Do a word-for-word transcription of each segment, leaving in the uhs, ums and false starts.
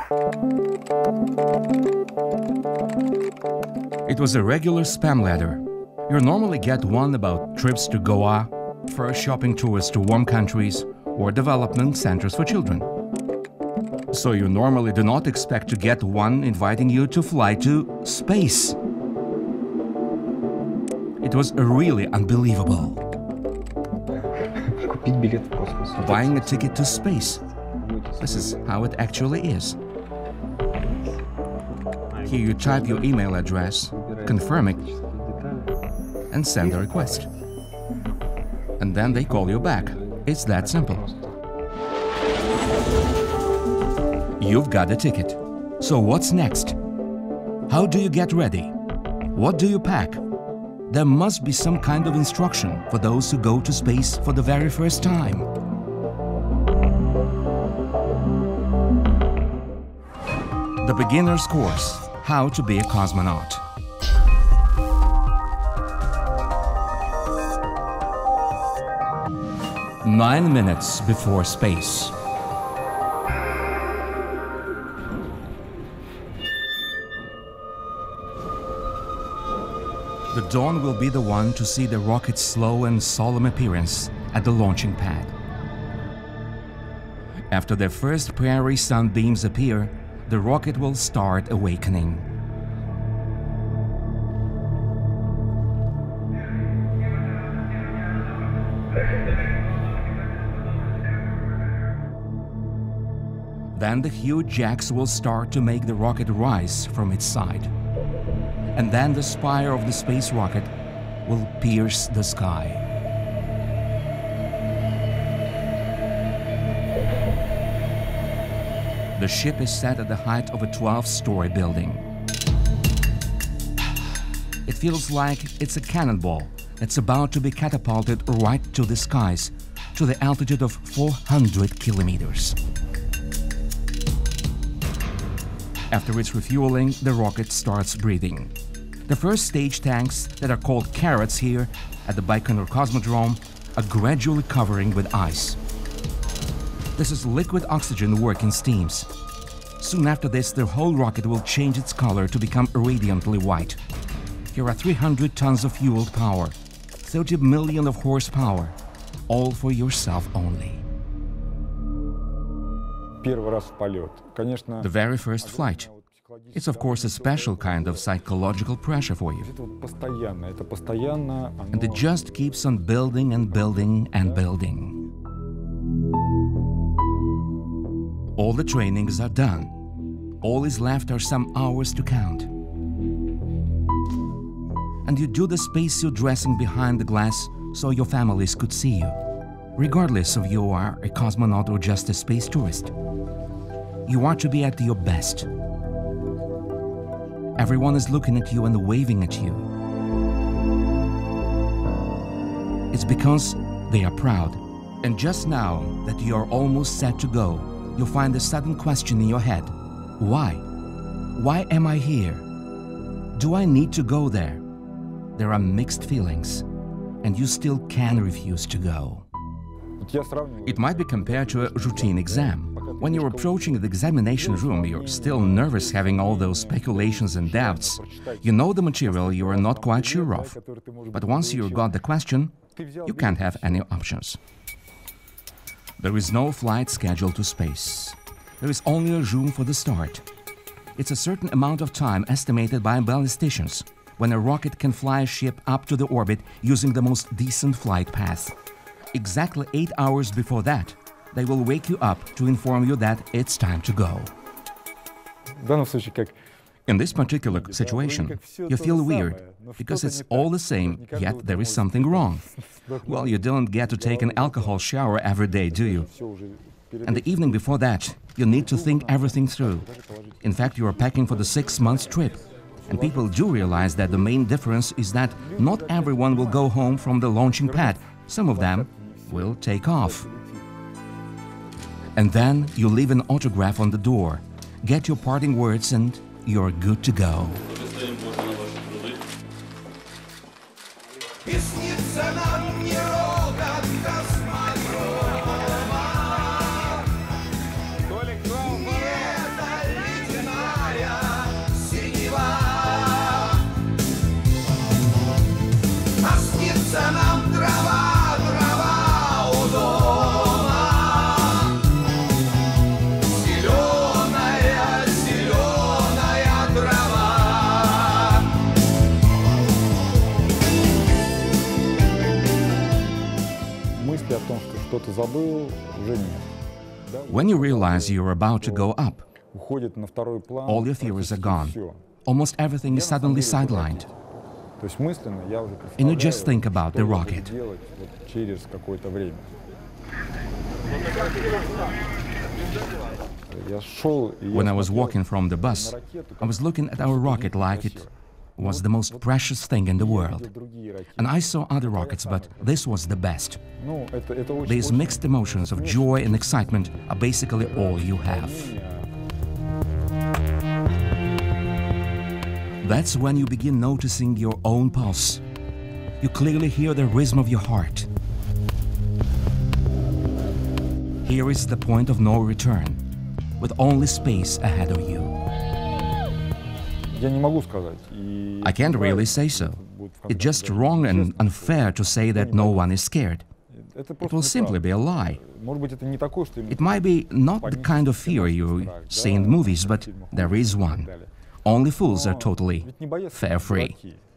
It was a regular spam letter. You normally get one about trips to Goa, first shopping tours to warm countries, or development centers for children. So you normally do not expect to get one inviting you to fly to space. It was really unbelievable. Buying a ticket to space. This is how it actually is. Here you type your email address, confirm it, and send a request. And then they call you back. It's that simple. You've got a ticket. So what's next? How do you get ready? What do you pack? There must be some kind of instruction for those who go to space for the very first time. The beginner's course, How to be a Cosmonaut. Nine minutes before space. The dawn will be the one to see the rocket's slow and solemn appearance at the launching pad. After their first prairie sunbeams appear, the rocket will start awakening. Then the huge jacks will start to make the rocket rise from its side. And then the spire of the space rocket will pierce the sky. The ship is set at the height of a twelve-story building. It feels like it's a cannonball that's about to be catapulted right to the skies, to the altitude of four hundred kilometers. After its refueling, the rocket starts breathing. The first stage tanks, that are called carrots here at the Baikonur Cosmodrome, are gradually covering with ice. This is liquid oxygen working steams. Soon after this, the whole rocket will change its color to become radiantly white. Here are three hundred tons of fueled power, thirty million of horsepower, all for yourself only. The very first flight. It's of course a special kind of psychological pressure for you. And it just keeps on building and building and building. All the trainings are done. All is left are some hours to count. And you do the spacesuit dressing behind the glass so your families could see you, regardless of you are a cosmonaut or just a space tourist. You are to be at your best. Everyone is looking at you and waving at you. It's because they are proud. And just now that you are almost set to go, you'll find a sudden question in your head. Why? Why am I here? Do I need to go there? There are mixed feelings, and you still can refuse to go. It might be compared to a routine exam. When you're approaching the examination room, you're still nervous, having all those speculations and doubts. You know the material you are not quite sure of. But once you got the question, you can't have any options. There is no flight scheduled to space. There is only a room for the start. It's a certain amount of time estimated by ballisticians when a rocket can fly a ship up to the orbit using the most decent flight path. Exactly eight hours before that, they will wake you up to inform you that it's time to go. In this particular situation, you feel weird, because it's all the same, yet there is something wrong. Well, you don't get to take an alcohol shower every day, do you? And the evening before that, you need to think everything through. In fact, you are packing for the six-month trip. And people do realize that the main difference is that not everyone will go home from the launching pad. Some of them will take off. And then you leave an autograph on the door, get your parting words, and you're good to go. When you realize you're about to go up, all your fears are gone. Almost everything is suddenly sidelined. And you just think about the rocket. When I was walking from the bus, I was looking at our rocket like it was the most precious thing in the world. And I saw other rockets, but this was the best. These mixed emotions of joy and excitement are basically all you have. That's when you begin noticing your own pulse. You clearly hear the rhythm of your heart. Here is the point of no return, with only space ahead of you. I can't really say so. It's just wrong and unfair to say that no one is scared. It will simply be a lie. It might be not the kind of fear you see in movies, but there is one. Only fools are totally fear-free.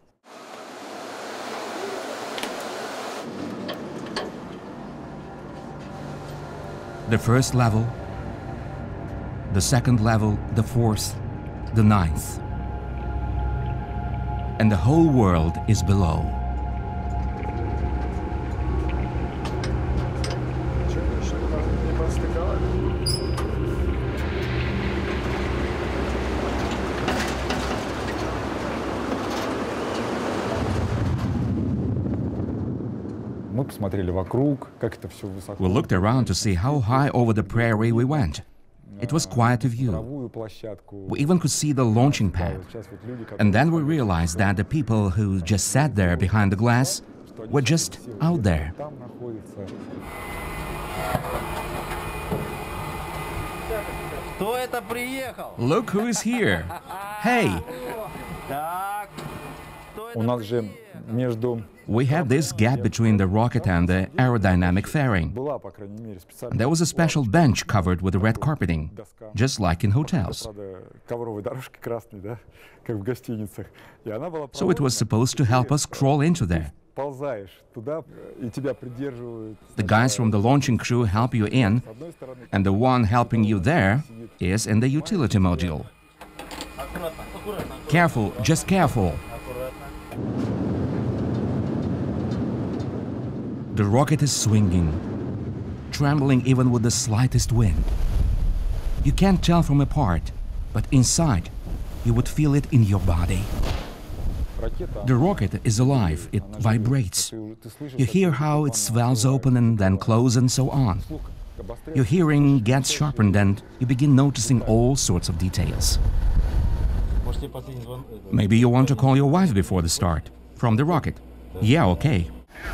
The first level, the second level, the fourth, the ninth. And the whole world is below. We looked around to see how high over the prairie we went. It was quite a view. We even could see the launching pad. And then we realized that the people who just sat there behind the glass were just out there. Look who is here! Hey! We had this gap between the rocket and the aerodynamic fairing. There was a special bench covered with red carpeting, just like in hotels. So it was supposed to help us crawl into there. The guys from the launching crew help you in, and the one helping you there is in the utility module. Careful, just careful. The rocket is swinging, trembling even with the slightest wind. You can't tell from apart, but inside, you would feel it in your body. The rocket is alive, it vibrates. You hear how it swells open and then closes and so on. Your hearing gets sharpened and you begin noticing all sorts of details. Maybe you want to call your wife before the start, from the rocket. Yeah, okay.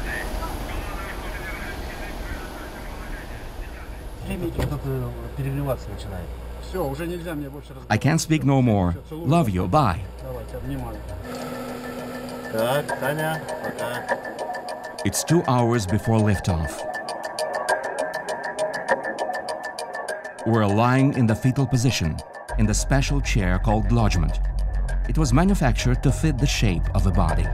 I can't speak no more. Love you, bye. It's two hours before liftoff. We're lying in the fetal position, in the special chair called lodgement. It was manufactured to fit the shape of a body.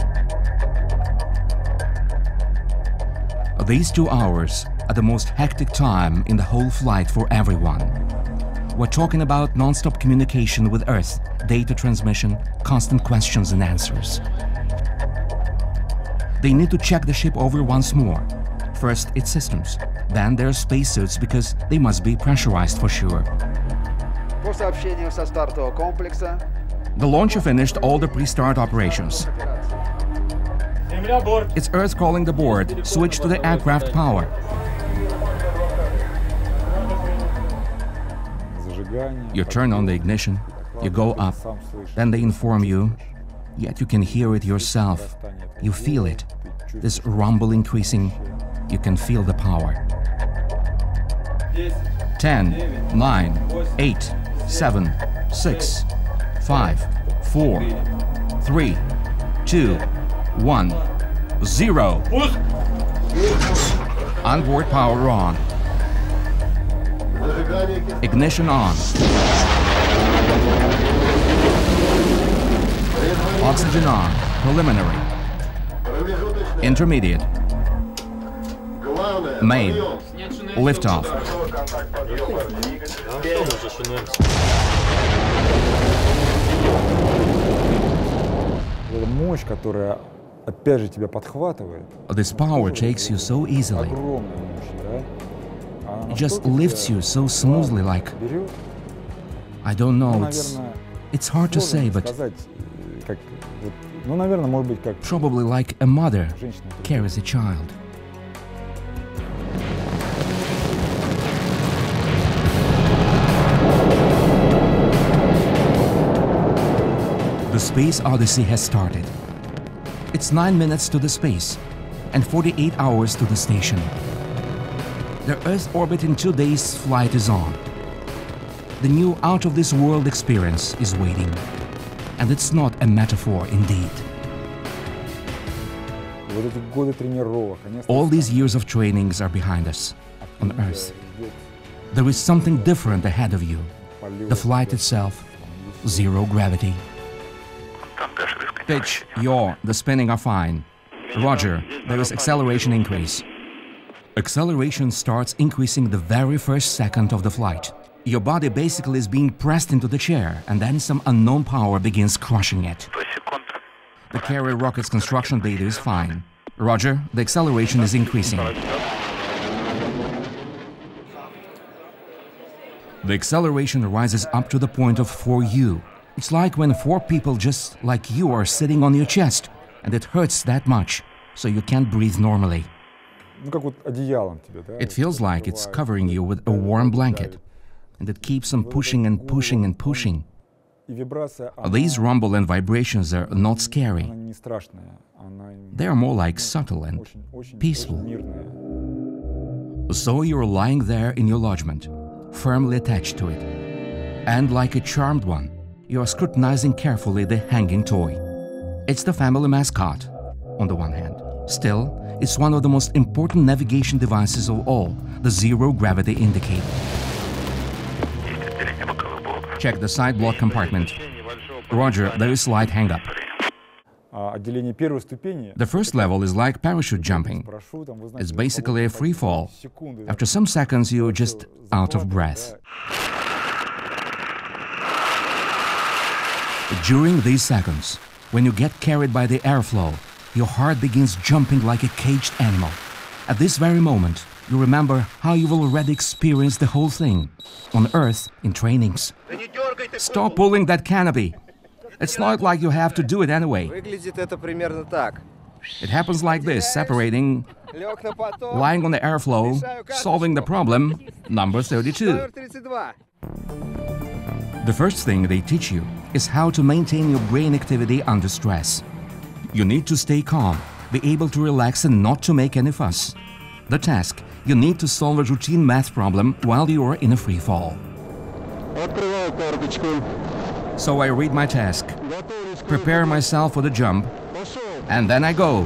These two hours are the most hectic time in the whole flight for everyone. We're talking about non-stop communication with Earth, data transmission, constant questions and answers. They need to check the ship over once more. First, its systems, then their spacesuits because they must be pressurized for sure. The launcher finished all the pre-start operations. It's Earth calling the board. Switch to the aircraft power. You turn on the ignition, you go up, then they inform you, yet you can hear it yourself. You feel it. This rumble increasing, you can feel the power. ten, nine, eight, seven, six, five, four, three, two, one, zero. Onboard power on. Ignition on. Oxygen on. Preliminary. Intermediate. Main. Lift off. Эта мощь, которая опять же тебя подхватывает. This power takes you so easily. Огромная мощь, да? It just lifts you so smoothly, like, I don't know, it's, it's hard to say, but probably like a mother carries a child. The Space Odyssey has started. It's nine minutes to the space and forty-eight hours to the station. The Earth orbit in two days' flight is on. The new out-of-this-world experience is waiting. And it's not a metaphor indeed. All these years of trainings are behind us, on Earth. There is something different ahead of you. The flight itself, zero gravity. Pitch, yaw, the spinning are fine. Roger, there is acceleration increase. Acceleration starts increasing the very first second of the flight. Your body basically is being pressed into the chair, and then some unknown power begins crushing it. The carrier rocket's construction data is fine. Roger, the acceleration is increasing. The acceleration rises up to the point of four U. It's like when four people just like you are sitting on your chest, and it hurts that much, so you can't breathe normally. It feels like it's covering you with a warm blanket, and it keeps on pushing and pushing and pushing. These rumble and vibrations are not scary. They are more like subtle and peaceful. So you're lying there in your lodgement, firmly attached to it. And like a charmed one, you are scrutinizing carefully the hanging toy. It's the family mascot, on the one hand. Still, it's one of the most important navigation devices of all, the zero-gravity indicator. Check the side block compartment. Roger, there is slight hang-up. The first level is like parachute jumping. It's basically a free fall. After some seconds, you're just out of breath. During these seconds, when you get carried by the airflow, your heart begins jumping like a caged animal. At this very moment, you remember how you've already experienced the whole thing, on Earth, in trainings. Stop pulling that canopy! It's not like you have to do it anyway. It happens like this, separating, lying on the airflow, solving the problem, number thirty-two. The first thing they teach you is how to maintain your brain activity under stress. You need to stay calm, be able to relax and not to make any fuss. The task, you need to solve a routine math problem while you are in a free fall. So I read my task, prepare myself for the jump, and then I go.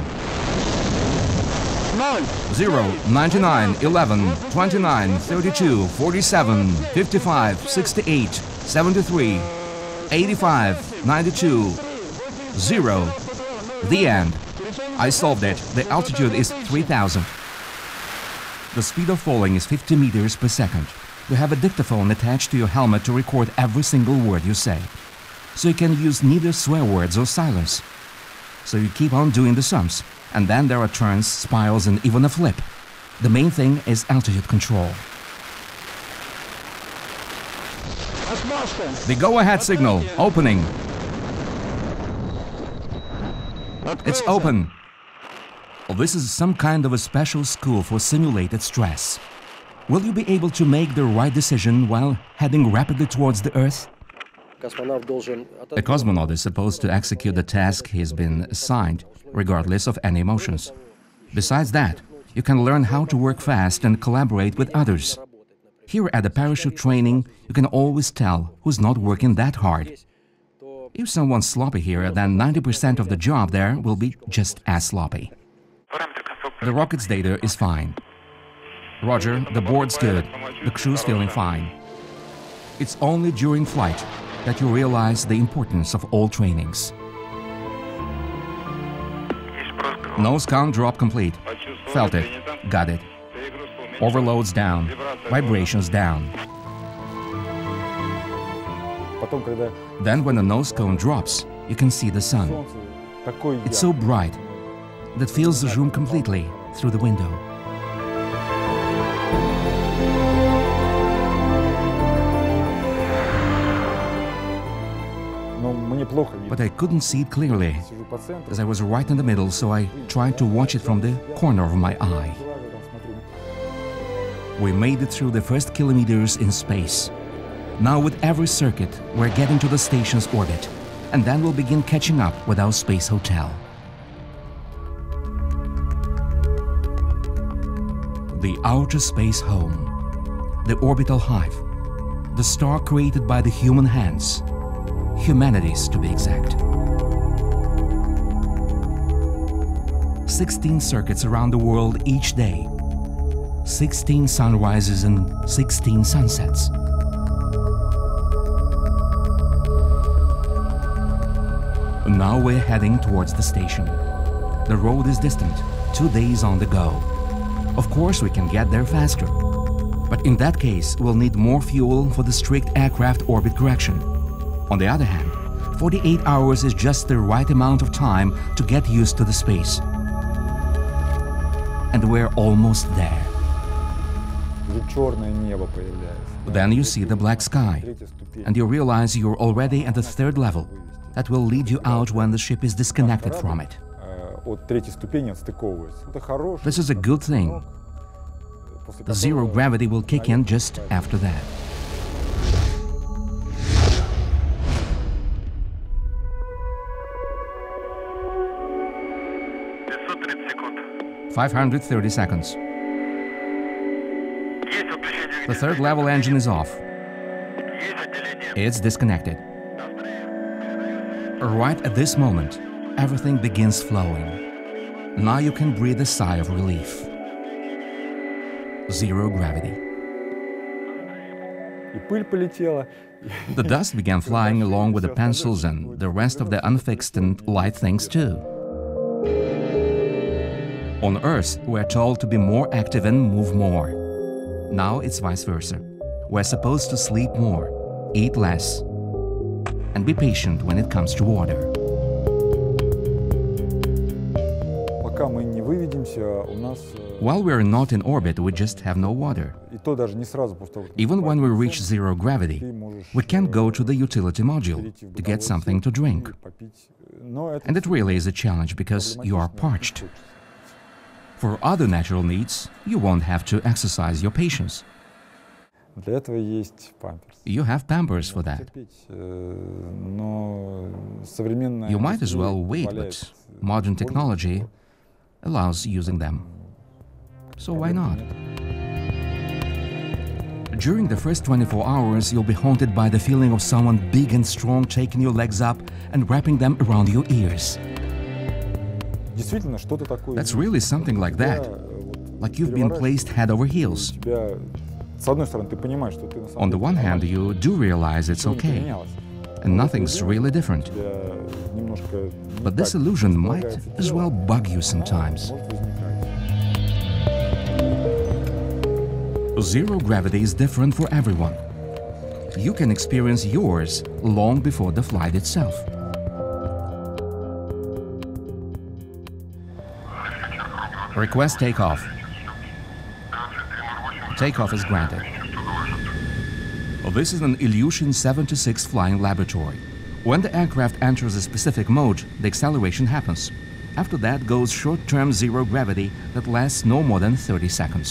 zero, ninety-nine, eleven, twenty-nine, thirty-two, forty-seven, fifty-five, sixty-eight, seventy-three, eighty-five, ninety-two, zero. The end. I solved it. The altitude is three thousand. The speed of falling is fifty meters per second. You have a dictaphone attached to your helmet to record every single word you say. So you can use neither swear words or silence. So you keep on doing the sums. And then there are turns, spirals, and even a flip. The main thing is altitude control. The go-ahead signal, opening. It's open. This is some kind of a special school for simulated stress. Will you be able to make the right decision while heading rapidly towards the Earth? A cosmonaut is supposed to execute the task he's been assigned, regardless of any emotions. Besides that, you can learn how to work fast and collaborate with others. Here at the parachute training, you can always tell who's not working that hard. If someone's sloppy here, then ninety percent of the job there will be just as sloppy. The rocket's data is fine. Roger, the board's good, the crew's feeling fine. It's only during flight that you realize the importance of all trainings. Nose count drop complete. Felt it, got it. Overloads down, vibrations down. Потом, когда Then when the nose cone drops, you can see the sun. солнце такой It's so bright that fills the room completely through the window. но мне плохо видно. But I couldn't see it clearly, Сижу по центру, as I was right in the middle, so I tried to watch it from the corner of my eye. глаза там смотрю. We made it through the first kilometers in space. Now with every circuit, we're getting to the station's orbit, and then we'll begin catching up with our space hotel. The outer space home, the orbital hive, the star created by the human hands, humanity's to be exact. sixteen circuits around the world each day, sixteen sunrises and sixteen sunsets. Now we're heading towards the station. The road is distant, two days on the go. Of course we can get there faster, but in that case we'll need more fuel for the strict aircraft orbit correction. On the other hand, forty-eight hours is just the right amount of time to get used to the space. And we're almost there. Уже черное небо появляется. Then you see the black sky, Третья ступень. and you realize you're already at the third level. That will lead you out when the ship is disconnected from it. Э, От третьей ступени отстыковывается. Это хороший. This is a good thing. знак, после The zero которого gravity will kick in just after that. пятьсот тридцать секунд. five hundred thirty seconds. Есть выключение. The third level engine is off. Есть отделение. It's disconnected. Right at this moment, everything begins flowing. Now you can breathe a sigh of relief. Zero gravity. и пыль полетела. The dust began flying along with the pencils and the rest of the unfixed and light things too. On Earth, we're told to be more active and move more. Now it's vice versa. We're supposed to sleep more, eat less, and be patient when it comes to water. Пока мы не выведемся, у нас э, While we're not in orbit, we just have no water. и то даже не сразу после того, как мы Even when we попали на reach Солнце, zero gravity, ты можешь we can't э, go to the utility module перейти в to get бытовой something to сектор drink. и попить. Но это And it really is a challenge because you are проблематично, parched. не хочется. For other natural needs, you won't have to exercise your patience. Для этого есть памперс. You have Pampers for that. Терпеть, э, но современная You might as индустрия well wait, позволяет, but э, modern пользоваться, technology allows using them. So why проблем not? нет. During the first twenty-four hours, you'll be haunted by the feeling of someone big and strong taking your legs up and wrapping them around your ears. Действительно, что-то такое. That's есть. really something like Тебя, that, э, вот like you've been переворачивает, placed head over и heels. у тебя, с одной стороны, ты понимаешь, что ты на самом On the деле one hand, нормально, you do realize it's ничего не okay, поменялось. and nothing's really different. Тебя немножко не But this так illusion might располагается as тело, well bug you оно sometimes. может возникать. Zero gravity is different for everyone. You can experience yours long before the flight itself. Request takeoff. Takeoff is granted. This is an Ilyushin seventy-six flying laboratory. When the aircraft enters a specific mode, the acceleration happens. After that goes short-term zero gravity that lasts no more than thirty seconds.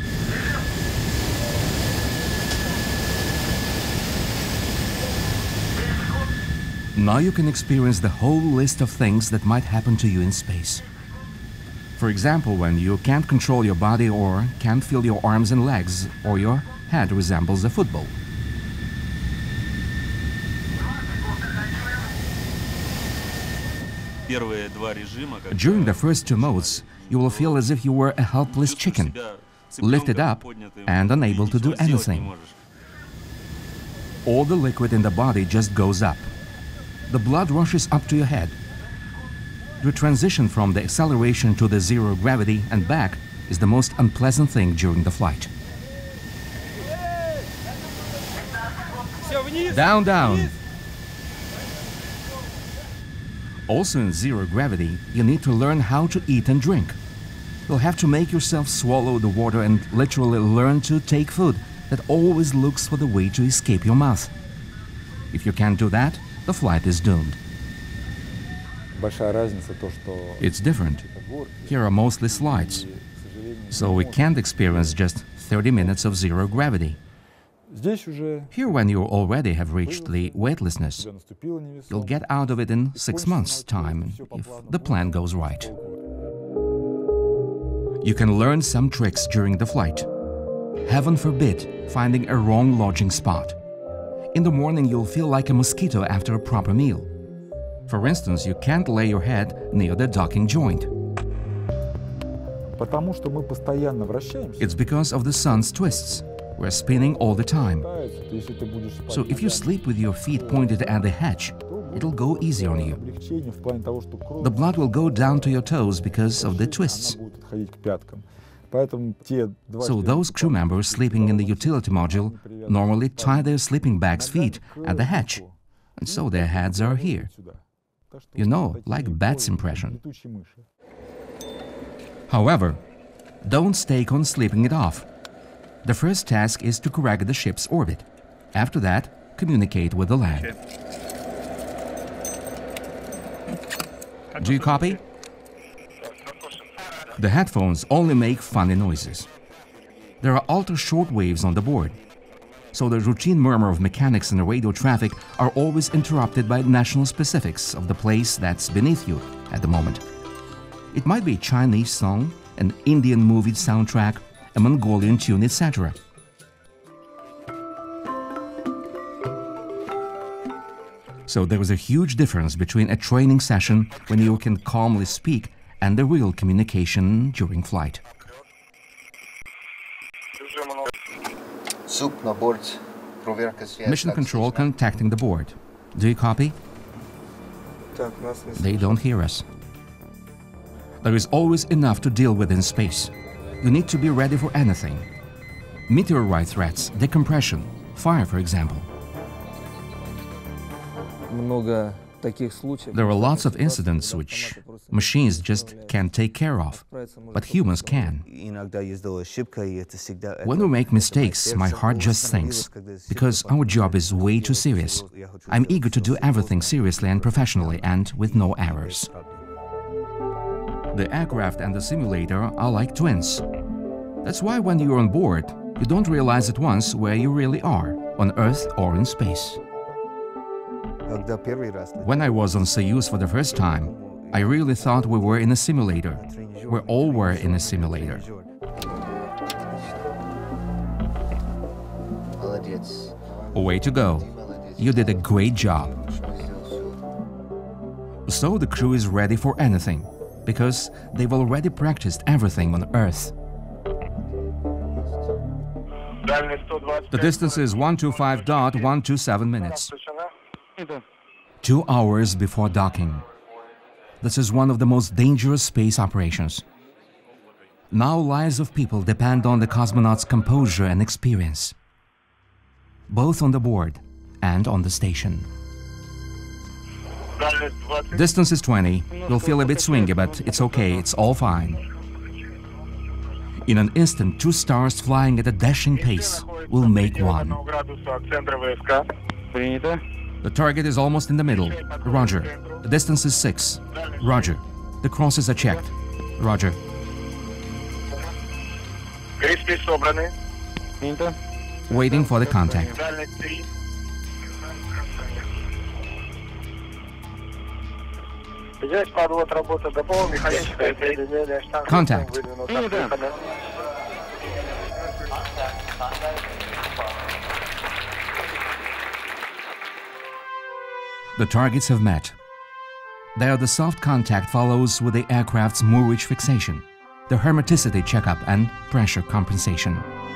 Now you can experience the whole list of things that might happen to you in space. For example, when you can't control your body or can't feel your arms and legs, or your head resembles a football. Первые два режима, как During the first two modes, you will feel as if you were a helpless chicken, lifted up and unable to do anything. All the liquid in the body just goes up. The blood rushes up to your head. The transition from the acceleration to the zero gravity and back is the most unpleasant thing during the flight. Down, down. Also in zero gravity, you need to learn how to eat and drink. You'll have to make yourself swallow the water and literally learn to take food that always looks for the way to escape your mouth. If you can't do that, the flight is doomed. Большая разница то, что It's different. Here are mostly slides, so we can't experience just thirty minutes of zero gravity. здесь уже Here, when you already have reached the weightlessness, уже наступила невесомость. you'll get out of it in six months' time if the plan goes right. You can learn some tricks during the flight. Heaven forbid finding a wrong lodging spot. In the morning, you'll feel like a mosquito after a proper meal. For instance, you can't lay your head near the docking joint. Потому что мы постоянно вращаемся. It's because of the sun's twists. We're spinning all the time. Если ты будешь спать So if you sleep with your feet pointed at the hatch, it'll go easy on you. облегчение в плане того, что кровь The blood will go down to your toes because of the twists. она будет отходить к пяткам. Поэтому те два So those crew members sleeping in the utility module normally tie their sleeping bags' feet at the hatch, and so their heads are here. You know, like bat's impression. летучие мыши. However, don't stake on sleeping it off. The first task is to correct the ship's orbit. After that, communicate with the land. Do you copy? The headphones only make funny noises. There are ultra-short waves on the board, so the routine murmur of mechanics and radio traffic are always interrupted by national specifics of the place that's beneath you at the moment. It might be a Chinese song, an Indian movie soundtrack, a Mongolian tune, et cetera. So there is a huge difference between a training session when you can calmly speak and the real communication during flight. Суп на борт. Проверка связи. Mission control contacting the board. Do you copy? Так, нас не They don't hear us. There is always enough to deal with in space. You need to be ready for anything. Meteorite threats, decompression, fire, for example. Много таких случаев. There are lots of incidents which machines just can't take care of, but humans can. Иногда ездила ошибка, и это всегда... When we make mistakes, my heart just sinks, because our job is way too serious. I'm eager to do everything seriously and professionally and with no errors. The aircraft and the simulator are like twins. That's why when you're on board, you don't realize at once where you really are, on Earth or in space. Когда первый раз... When I was on Soyuz for the first time, I really thought we were in a simulator. We all were in a simulator. Молодец. Way to go. You did a great job. So the crew is ready for anything, because they've already practiced everything on Earth. The distance is one two five point one two seven minutes. Two hours before docking. This is one of the most dangerous space operations. Now lives of people depend on the cosmonauts' composure and experience, both on the board and on the station. Distance is twenty. You'll feel a bit swingy, but it's okay, it's all fine. In an instant, two stars flying at a dashing pace will make one. The target is almost in the middle. Roger. The distance is six. Roger. The crosses are checked. Roger. Waiting for the contact. Contact. The targets have met. There the soft contact follows with the aircraft's moorage fixation, the hermeticity checkup and pressure compensation.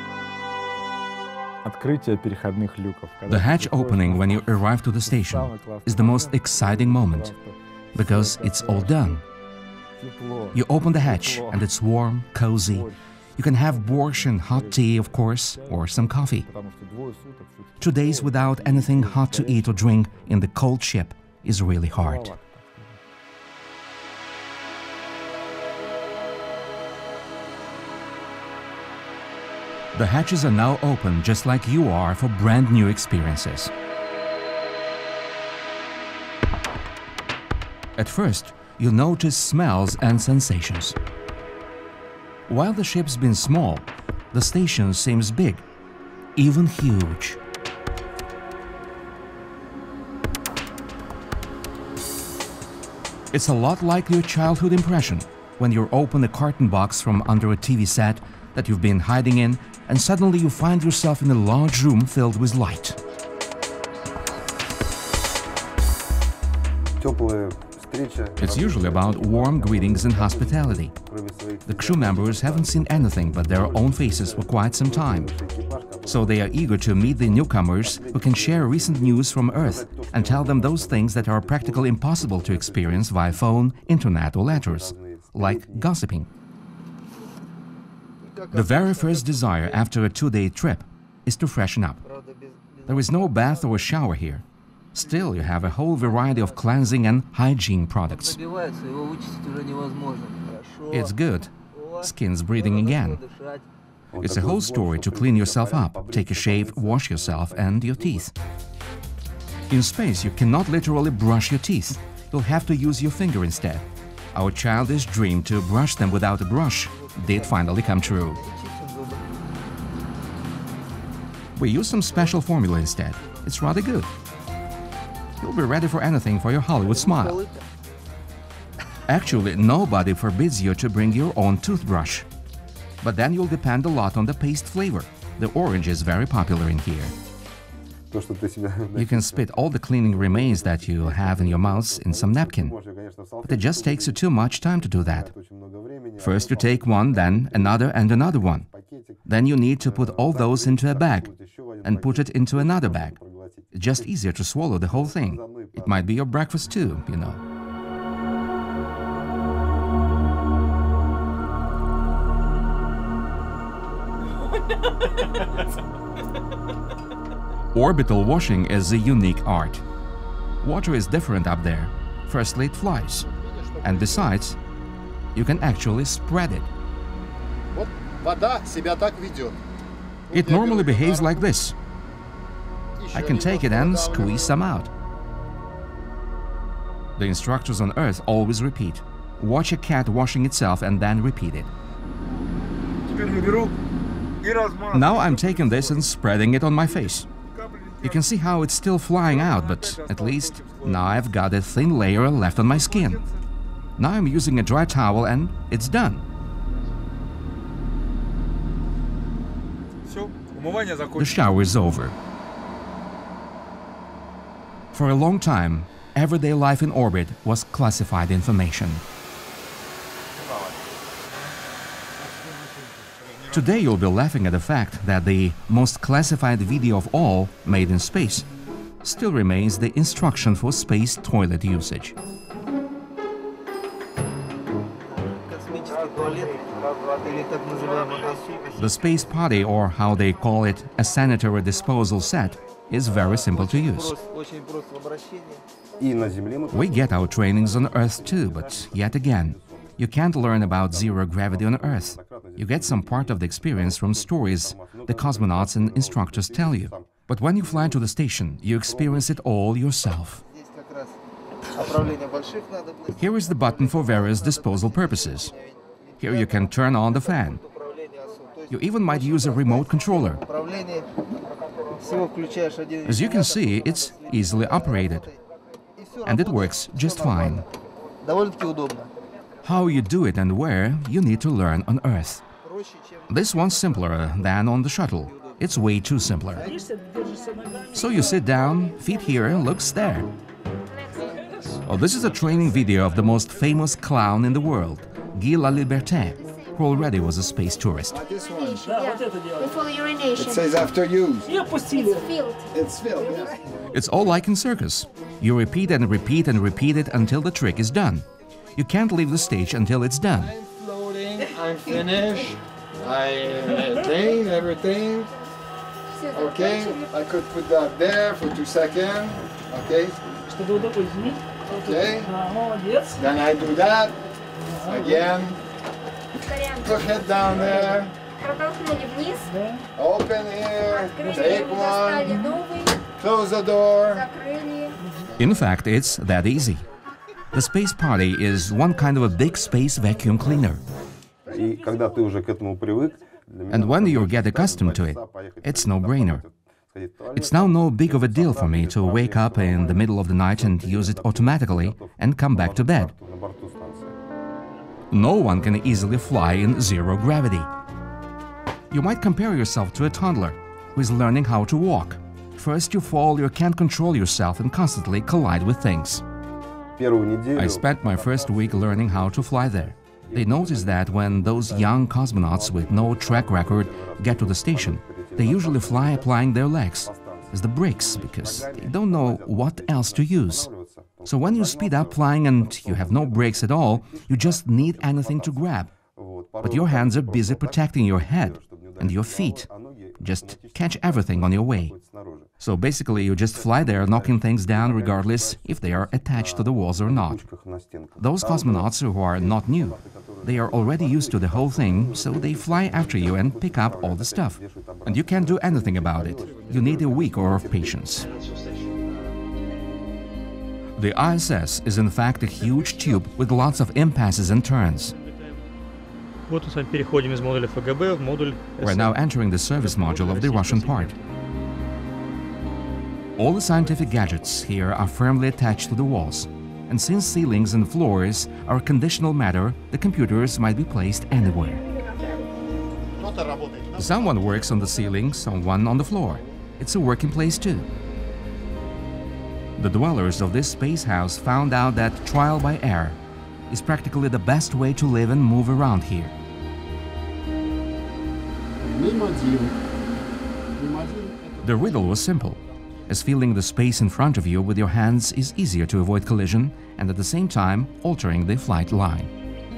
Открытие переходных люков. The hatch opening when you arrive to the station is the most exciting moment, because it's all done. тепло. You open the hatch and it's warm, cozy. You can have borscht and hot tea, of course, or some coffee. Потому что двое суток все Two days without anything hot to eat or drink in the cold ship is really hard. The hatches are now open just like you are for brand new experiences. At first, you'll notice smells and sensations. While the ship's been small, the station seems big, even huge. It's a lot like your childhood impression when you open a carton box from under a T V set that you've been hiding in, and suddenly you find yourself in a large room filled with light. Теплые встречи. It's usually about warm greetings and hospitality. The crew members haven't seen anything but their own faces for quite some time, so they are eager to meet the newcomers who can share recent news from Earth and tell them those things that are practically impossible to experience via phone, internet or letters, like gossiping. The very first desire after a two-day trip is to freshen up. There is no bath or shower here. Still, you have a whole variety of cleansing and hygiene products. It's good. Skin's breathing again. It's a whole story to clean yourself up, take a shave, wash yourself and your teeth. In space, you cannot literally brush your teeth. You'll have to use your finger instead. Our childish dream to brush them without a brush did finally come true. We use some special formula instead. It's rather good. You'll be ready for anything for your Hollywood smile. Actually, nobody forbids you to bring your own toothbrush. But then you'll depend a lot on the paste flavor. The orange is very popular in here. You can spit all the cleaning remains that you have in your mouth in some napkin. But it just takes you too much time to do that. First you take one, then another and another one. Then you need to put all those into a bag and put it into another bag. It's just easier to swallow the whole thing. It might be your breakfast too, you know. Orbital washing is a unique art. Water is different up there. Firstly, it flies. And besides, you can actually spread it. It normally behaves like this. I can take it and squeeze some out. The instructors on Earth always repeat, watch a cat washing itself and then repeat it. Now I'm taking this and spreading it on my face. You can see how it's still flying out, but at least now I've got a thin layer left on my skin. Now I'm using a dry towel and it's done. The shower is over. For a long time, everyday life in orbit was classified information. Today you'll be laughing at the fact that the most classified video of all, made in space, still remains the instruction for space toilet usage. The space potty, or how they call it, a sanitary disposal set, is very simple to use. We get our trainings on Earth too, but yet again, you can't learn about zero gravity on Earth. You get some part of the experience from stories the cosmonauts and instructors tell you. But when you fly to the station, you experience it all yourself. Here is the button for various disposal purposes. Here you can turn on the fan. You even might use a remote controller. As you can see, it's easily operated. And it works just fine. How you do it and where, you need to learn on Earth. This one's simpler than on the shuttle. It's way too simpler. So you sit down, feet here, looks there. Oh, this is a training video of the most famous clown in the world, Guy Laliberté, who already was a space tourist. Before urination. It says after use. It's filled. It's filled, yes. It's all like in circus. You repeat and repeat and repeat it until the trick is done. You can't leave the stage until it's done. I'm floating, I'm finished. I attained everything. Okay, I could put that there for two seconds. Okay. Okay. Then I do that again. Put head down there. Протолкнули вниз, Open here. открыли, Take достали one. новый, Close the door. закрыли. In fact, it's that easy. The space party is one kind of a big space vacuum cleaner. И когда ты уже к этому привык, And when you get accustomed to it, it's no-brainer. It's now no big of a deal for me to wake up in the middle of the night and use it automatically and come back to bed. No one can easily fly in zero gravity. You might compare yourself to a toddler who is learning how to walk. First you fall, you can't control yourself and constantly collide with things. I spent my first week learning how to fly there. They noticed that when those young cosmonauts with no track record get to the station, they usually fly applying their legs as the brakes because they don't know what else to use. So when you speed up flying and you have no brakes at all, you just need anything to grab. But your hands are busy protecting your head and your feet. Just catch everything on your way. So basically you just fly there knocking things down regardless if they are attached to the walls or not. Those cosmonauts who are not new, they are already used to the whole thing, so they fly after you and pick up all the stuff. And you can't do anything about it. You need a week or of patience. The I S S is in fact a huge tube with lots of impasses and turns. Вот мы с вами переходим из модуля эф гэ бэ в модуль We're now entering the service module of the Russian part. All the scientific gadgets here are firmly attached to the walls, and since ceilings and floors are conditional matter, the computers might be placed anywhere. Someone works on the ceiling, someone on the floor. It's a working place too. The dwellers of this space house found out that trial by error is practically the best way to live and move around here. The riddle was simple, as feeling the space in front of you with your hands is easier to avoid collision and at the same time altering the flight line.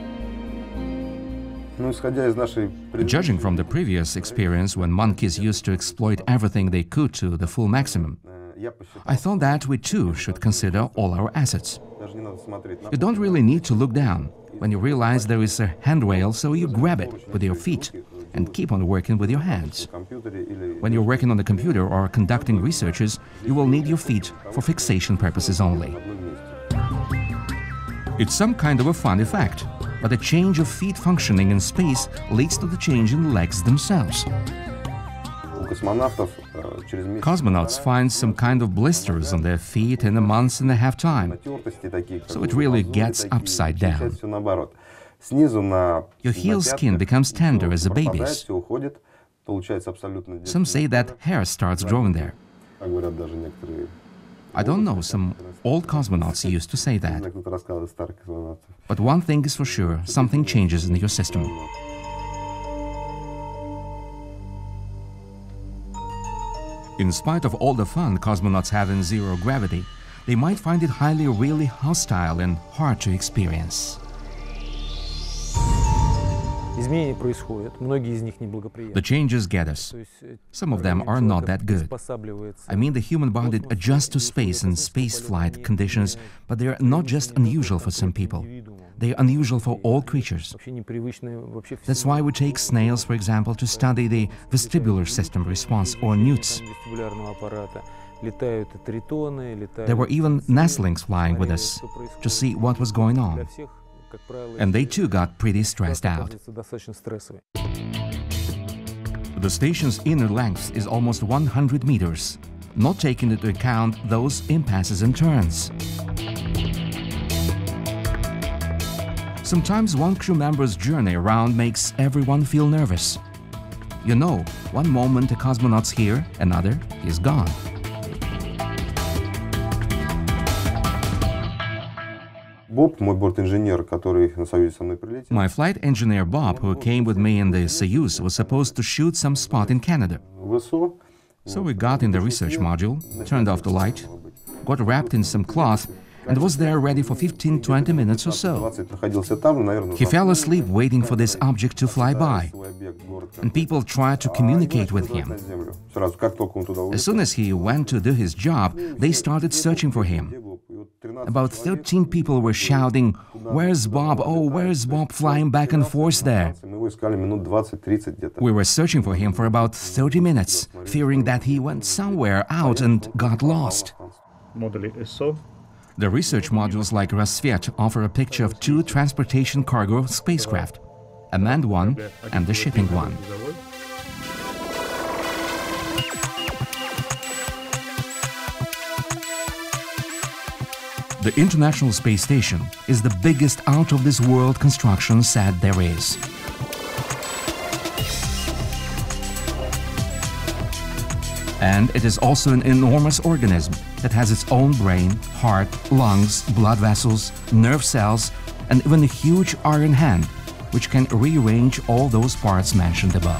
Judging from the previous experience when monkeys used to exploit everything they could to the full maximum, I thought that we too should consider all our assets. You don't really need to look down. When you realize there is a handrail, so you grab it with your feet and keep on working with your hands. When you're working on the computer or conducting researches, you will need your feet for fixation purposes only. It's some kind of a fun effect, but a change of feet functioning in space leads to the change in legs themselves. Cosmonauts find some kind of blisters on their feet in a month and a half time, so it really gets upside down. Your heel skin becomes tender as a baby's. Some say that hair starts growing there. I don't know, some old cosmonauts used to say that. But one thing is for sure, something changes in your system. In spite of all the fun cosmonauts have in zero gravity, they might find it highly, really hostile and hard to experience. The changes get us. Some of them are not that good. I mean, the human body adjusts to space and spaceflight conditions, but they are not just unusual for some people. They are unusual for all creatures. That's why we take snails, for example, to study the vestibular system response, or newts. There were even nestlings flying with us to see what was going on. And they too got pretty stressed out. The station's inner length is almost one hundred meters, not taking into account those impasses and turns. Sometimes one crew member's journey around makes everyone feel nervous. You know, one moment a cosmonaut's here, another he's gone. My flight engineer Bob, who came with me in the Soyuz, was supposed to shoot some spot in Canada. So we got in the research module, turned off the light, got wrapped in some cloth, and was there ready for fifteen to twenty minutes or so. He fell asleep waiting for this object to fly by, and people tried to communicate with him. As soon as he went to do his job, they started searching for him. About thirteen people were shouting, "Where's Bob? Oh, where's Bob?" flying back and forth there. We were searching for him for about thirty minutes, fearing that he went somewhere out and got lost. The research modules like Rassvet offer a picture of two transportation cargo spacecraft, a manned one and the shipping one. The International Space Station is the biggest out-of-this-world construction set there is. And it is also an enormous organism that has its own brain, heart, lungs, blood vessels, nerve cells, and even a huge iron hand, which can rearrange all those parts mentioned above.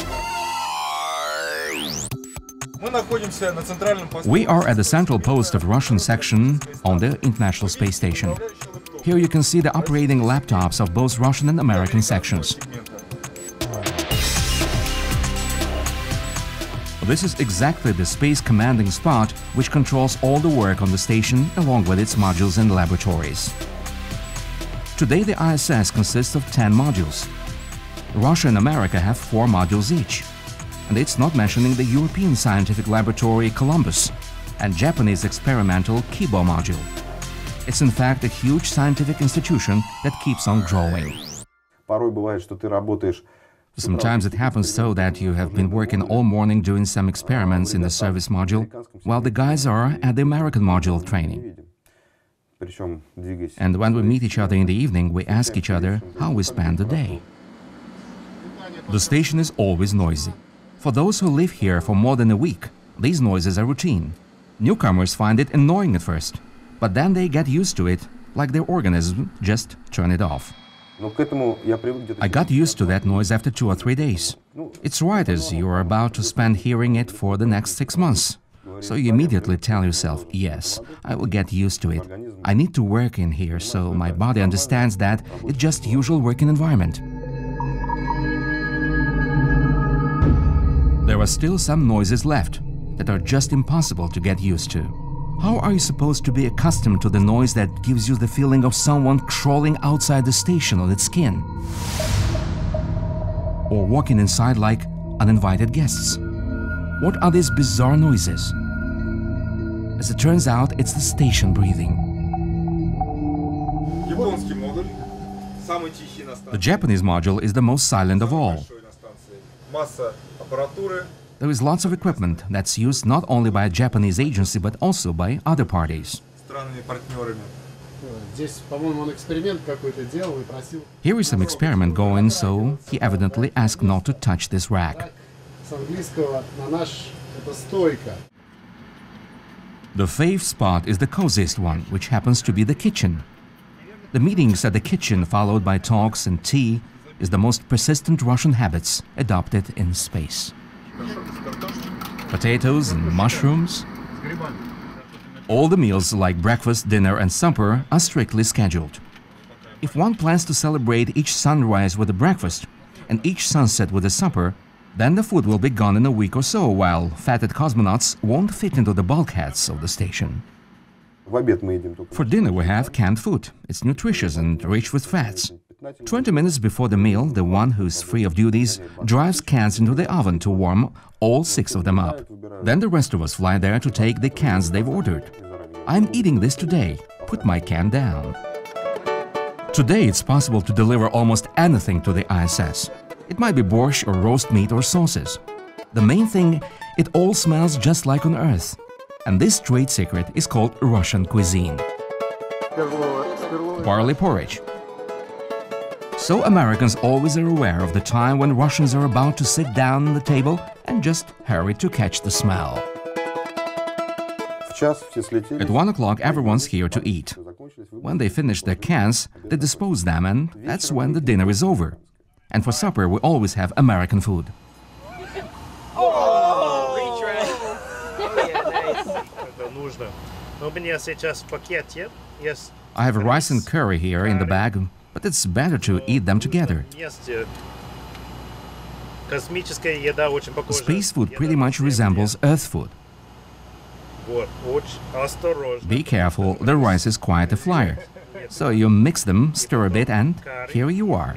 We are at the central post of Russian section on the International Space Station. Here you can see the operating laptops of both Russian and American sections. This is exactly the space commanding spot which controls all the work on the station along with its modules and laboratories. Today the I S S consists of ten modules. Russia and America have four modules each. And it's not mentioning the European Scientific Laboratory Columbus and Japanese experimental Kibo module. It's in fact a huge scientific institution that keeps on growing. Sometimes it happens so that you have been working all morning doing some experiments in the service module, while the guys are at the American module training. And when we meet each other in the evening, we ask each other how we spend the day. The station is always noisy. For those who live here for more than a week, these noises are routine. Newcomers find it annoying at first, but then they get used to it, like their organism just turn it off. I got used to that noise after two or three days. It's right as you are about to spend hearing it for the next six months. So you immediately tell yourself, yes, I will get used to it. I need to work in here, so my body understands that it's just usual working environment. There are still some noises left that are just impossible to get used to. How are you supposed to be accustomed to the noise that gives you the feeling of someone crawling outside the station on its skin? Or walking inside like uninvited guests? What are these bizarre noises? As it turns out, it's the station breathing. The Japanese module is the most silent of all. There is lots of equipment that's used not only by a Japanese agency but also by other parties. Here is some experiment going, so he evidently asked not to touch this rack. The fifth spot is the coziest one, which happens to be the kitchen. The meetings at the kitchen, followed by talks and tea, is the most persistent Russian habits adopted in space. Potatoes and mushrooms. All the meals like breakfast, dinner and supper are strictly scheduled. If one plans to celebrate each sunrise with a breakfast and each sunset with a supper, then the food will be gone in a week or so, while fatted cosmonauts won't fit into the bulkheads of the station. For dinner we have canned food. It's nutritious and rich with fats. Twenty minutes before the meal, the one who's free of duties drives cans into the oven to warm all six of them up. Then the rest of us fly there to take the cans they've ordered. I'm eating this today. Put my can down. Today it's possible to deliver almost anything to the I S S. It might be borscht or roast meat or sauces. The main thing, it all smells just like on Earth. And this trade secret is called Russian cuisine. Barley porridge. So Americans always are aware of the time when Russians are about to sit down on the table and just hurry to catch the smell. At one o'clock everyone's here to eat. When they finish their cans, they dispose them, and that's when the dinner is over. And for supper we always have American food. У меня сейчас пакет есть, Yes. I have rice and curry here in the bag, but it's better to eat them together. Space food pretty much resembles Earth food. Be careful, the rice is quite a flyer. So you mix them, stir a bit, and here you are.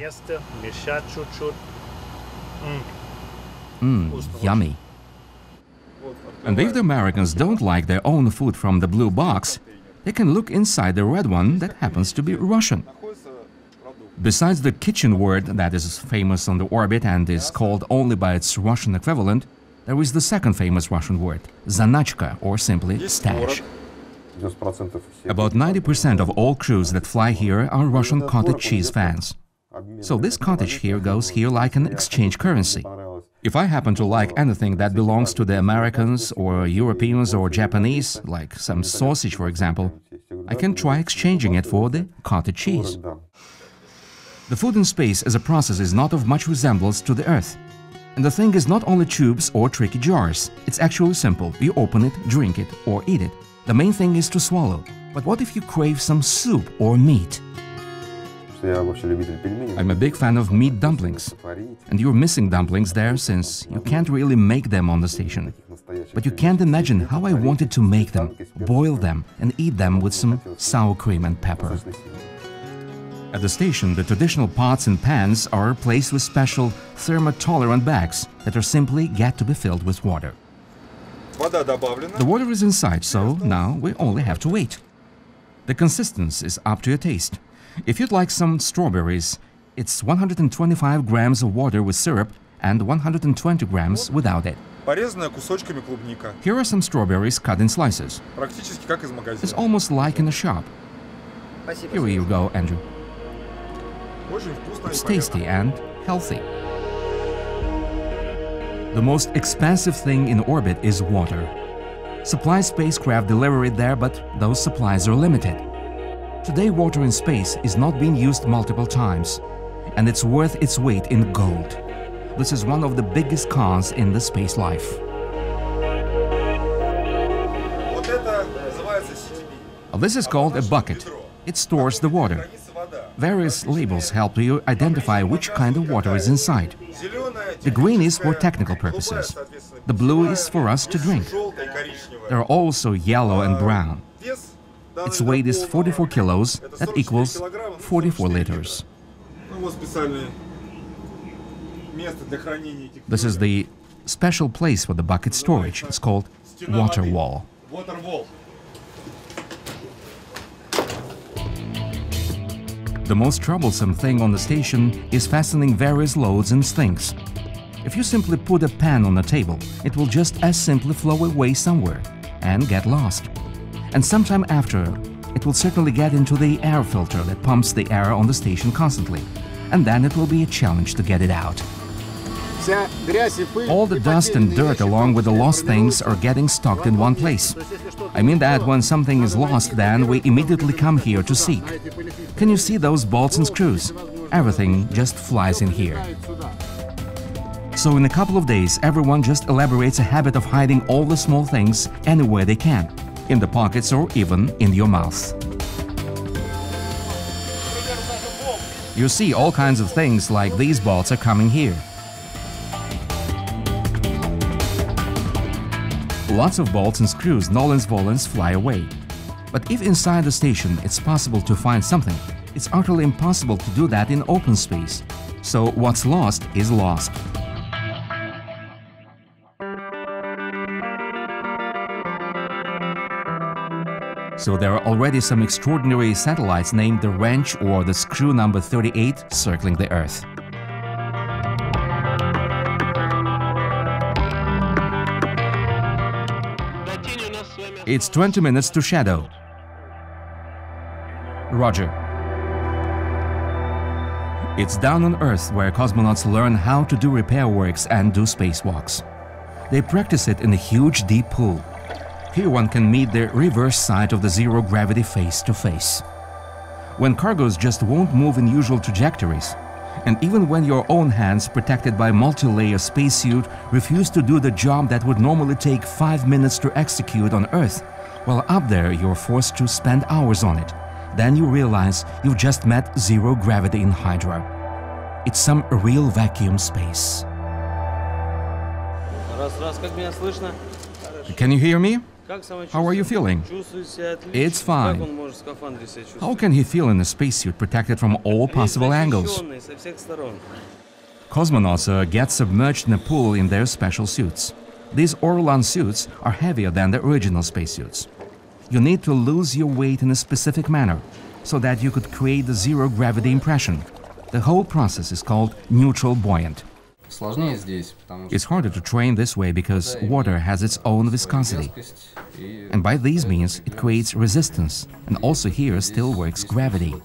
Mmm, yummy. And if the Americans don't like their own food from the blue box, they can look inside the red one that happens to be Russian. Besides the kitchen word that is famous on the orbit and is called only by its Russian equivalent, there is the second famous Russian word, zanachka, or simply stash. About ninety percent of all crews that fly here are Russian cottage cheese fans. So this cottage here goes here like an exchange currency. If I happen to like anything that belongs to the Americans or Europeans or Japanese, like some sausage for example, I can try exchanging it for the cottage cheese. The food in space as a process is not of much resemblance to the Earth. And the thing is not only tubes or tricky jars. It's actually simple. You open it, drink it, or eat it. The main thing is to swallow. But what if you crave some soup or meat? I'm a big fan of meat dumplings. And you're missing dumplings there since you can't really make them on the station. But you can't imagine how I wanted to make them, boil them, and eat them with some sour cream and pepper. At the station, the traditional pots and pans are placed with special thermotolerant bags that are simply get to be filled with water. The water is inside, so now we only have to wait. The consistency is up to your taste. If you'd like some strawberries, it's one hundred twenty-five grams of water with syrup and one hundred twenty grams without it. Here are some strawberries cut in slices. It's almost like in a shop. Here you go, Andrew. It's tasty and healthy. The most expensive thing in orbit is water. Supply spacecraft deliver it there, but those supplies are limited. Today, water in space is not being used multiple times, and it's worth its weight in gold. This is one of the biggest cons in the space life. This is called a bucket. It stores the water. Various labels help you identify which kind of water is inside. The green is for technical purposes. The blue is for us to drink. There are also yellow and brown. Its weight is forty-four kilos, that equals forty-four liters. This is the special place for the bucket storage. It's called water wall. The most troublesome thing on the station is fastening various loads and things. If you simply put a pan on a table, it will just as simply flow away somewhere and get lost. And sometime after, it will certainly get into the air filter that pumps the air on the station constantly. And then it will be a challenge to get it out. All the dust and dirt along with the lost things are getting stocked in one place. I mean that when something is lost, then we immediately come here to seek. Can you see those bolts and screws? Everything just flies in here. So in a couple of days, everyone just elaborates a habit of hiding all the small things anywhere they can, in the pockets or even in your mouth. You see all kinds of things like these bolts are coming here. Lots of bolts and screws, nolens volens, fly away. But if inside the station it's possible to find something, it's utterly impossible to do that in open space. So what's lost is lost. So there are already some extraordinary satellites named the Wrench or the Screw number thirty-eight circling the Earth. It's twenty minutes to shadow. Roger. It's down on Earth where cosmonauts learn how to do repair works and do spacewalks. They practice it in a huge deep pool. Here one can meet the reverse side of the zero gravity face to face. When cargoes just won't move in usual trajectories, and even when your own hands, protected by multi-layer spacesuit, refuse to do the job that would normally take five minutes to execute on Earth, while up there you're forced to spend hours on it, Then you realize you've just met zero gravity in Hydra. It's some real vacuum space. Can you hear me? How are you feeling? It's fine. How can he feel in a spacesuit protected from all possible angles? Cosmonauts uh, get submerged in a pool in their special suits. These Orlan suits are heavier than the original spacesuits. You need to lose your weight in a specific manner so that you could create the zero gravity impression. The whole process is called neutral buoyant. It's harder to train this way because water has its own viscosity. And by these means, it creates resistance, and also here still works gravity.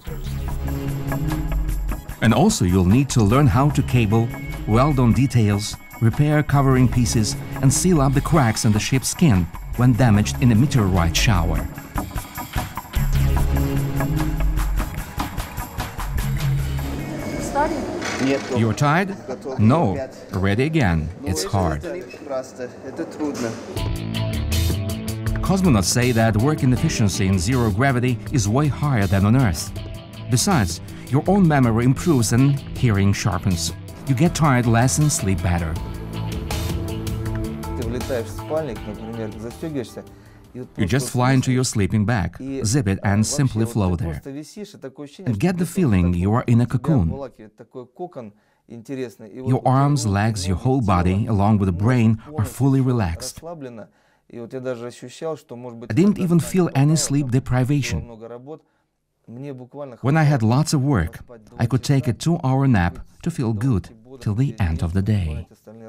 And also you'll need to learn how to cable, weld on details, repair covering pieces, and seal up the cracks in the ship's skin when damaged in a meteorite shower. You're tired? No. Ready again. It's hard. Cosmonauts say that working efficiency in zero gravity is way higher than on Earth. Besides, your own memory improves and hearing sharpens. You get tired less and sleep better. You just fly into your sleeping bag, zip it and simply flow there. And get the feeling you are in a cocoon. Your arms, legs, your whole body, along with the brain, are fully relaxed. I didn't even feel any sleep deprivation. When I had lots of work, I could take a two-hour nap to feel good till the end of the day.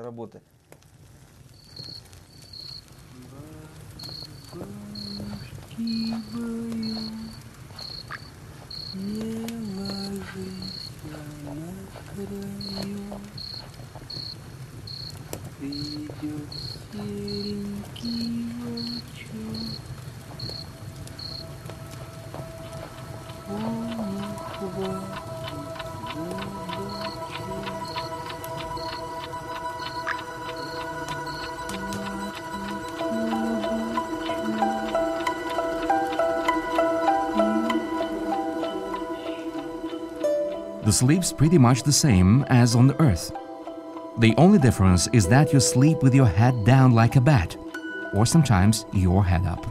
The sleep's pretty much the same as on the Earth. The only difference is that you sleep with your head down like a bat, or sometimes your head up.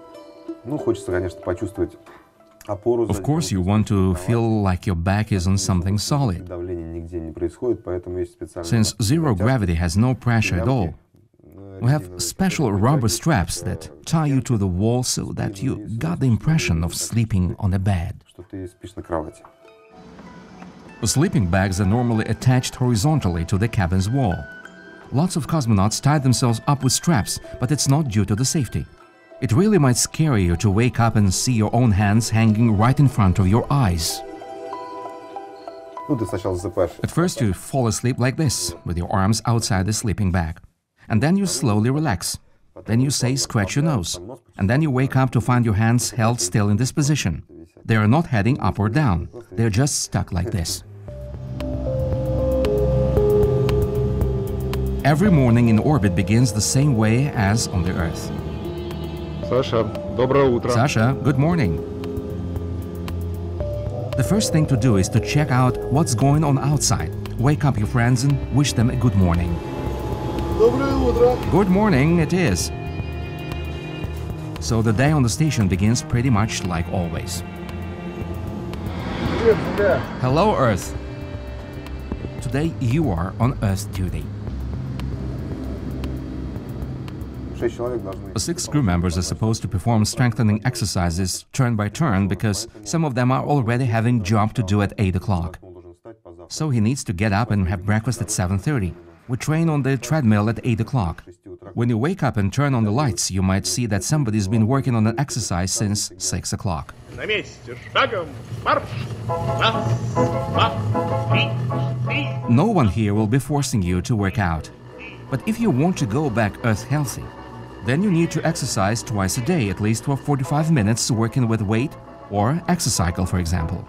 Of course, you want to feel like your back is on something solid. Since zero gravity has no pressure at all, we have special rubber straps that tie you to the wall so that you got the impression of sleeping on a bed. Sleeping bags are normally attached horizontally to the cabin's wall. Lots of cosmonauts tie themselves up with straps, but it's not due to the safety. It really might scare you to wake up and see your own hands hanging right in front of your eyes. At first you fall asleep like this, with your arms outside the sleeping bag. And then you slowly relax. Then you say, scratch your nose. And then you wake up to find your hands held still in this position. They are not heading up or down. They're just stuck like this. Every morning in orbit begins the same way as on the Earth. Sasha, доброе утро. Sasha, good morning. The first thing to do is to check out what's going on outside. Wake up your friends and wish them a good morning. Доброе утро. Good morning, it is. So the day on the station begins pretty much like always. Hello, Earth. Today you are on Earth duty. Six crew members are supposed to perform strengthening exercises turn by turn because some of them are already having job to do at eight o'clock. So he needs to get up and have breakfast at seven thirty. We train on the treadmill at eight o'clock. When you wake up and turn on the lights, you might see that somebody's been working on an exercise since six o'clock. No one here will be forcing you to work out. But if you want to go back Earth healthy, then you need to exercise twice a day, at least for forty-five minutes working with weight or exercycle, for example.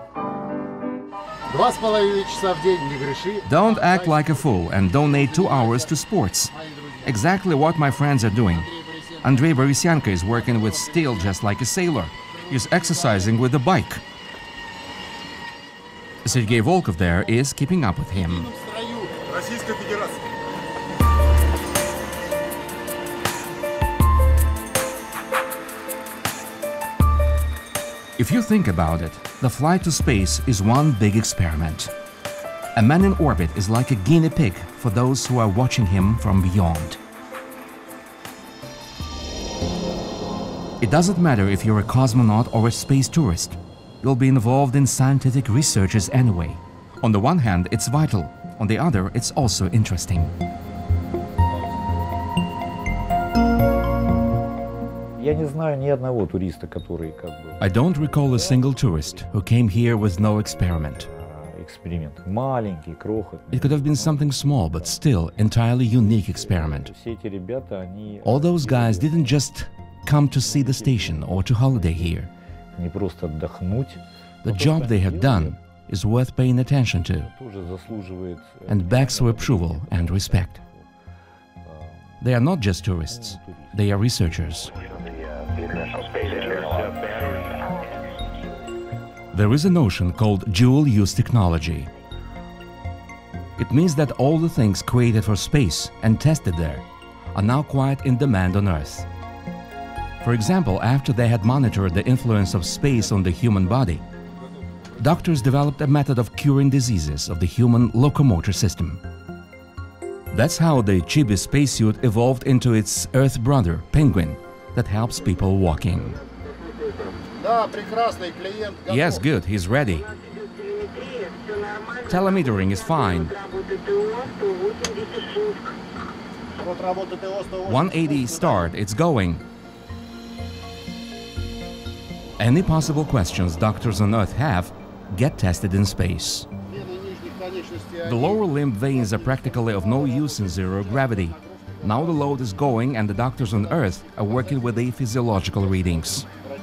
Don't act like a fool and donate two hours to sports. Exactly what my friends are doing. Andrei Borisyanko is working with steel just like a sailor. He's exercising with the bike. Sergei Volkov there is keeping up with him. If you think about it, the flight to space is one big experiment. A man in orbit is like a guinea pig for those who are watching him from beyond. It doesn't matter if you're a cosmonaut or a space tourist. You'll be involved in scientific researches anyway. On the one hand, it's vital. On the other, it's also interesting. Я не знаю ни одного туриста, который как бы... I don't recall a single tourist who came here with no experiment. Эксперимент маленький, крохотный. It could have been something small, but still entirely unique experiment. Все эти ребята, они... All those guys didn't just come to see the station or to holiday here. Не просто отдохнуть. The job they have done is worth paying attention to Тоже заслуживает... and begs for approval and respect. They are not just tourists, they are researchers. There is a notion called dual-use technology. It means that all the things created for space and tested there are now quite in demand on Earth. For example, after they had monitored the influence of space on the human body, doctors developed a method of curing diseases of the human locomotor system. That's how the Chibi spacesuit evolved into its Earth brother, Penguin, that helps people walking. Yes, good, he's ready. Telemetering is fine. one eighty start, it's going. Any possible questions doctors on Earth have get tested in space. The lower limb veins are practically of no use in zero gravity. Now the load is going and the doctors on Earth are working with the physiological readings.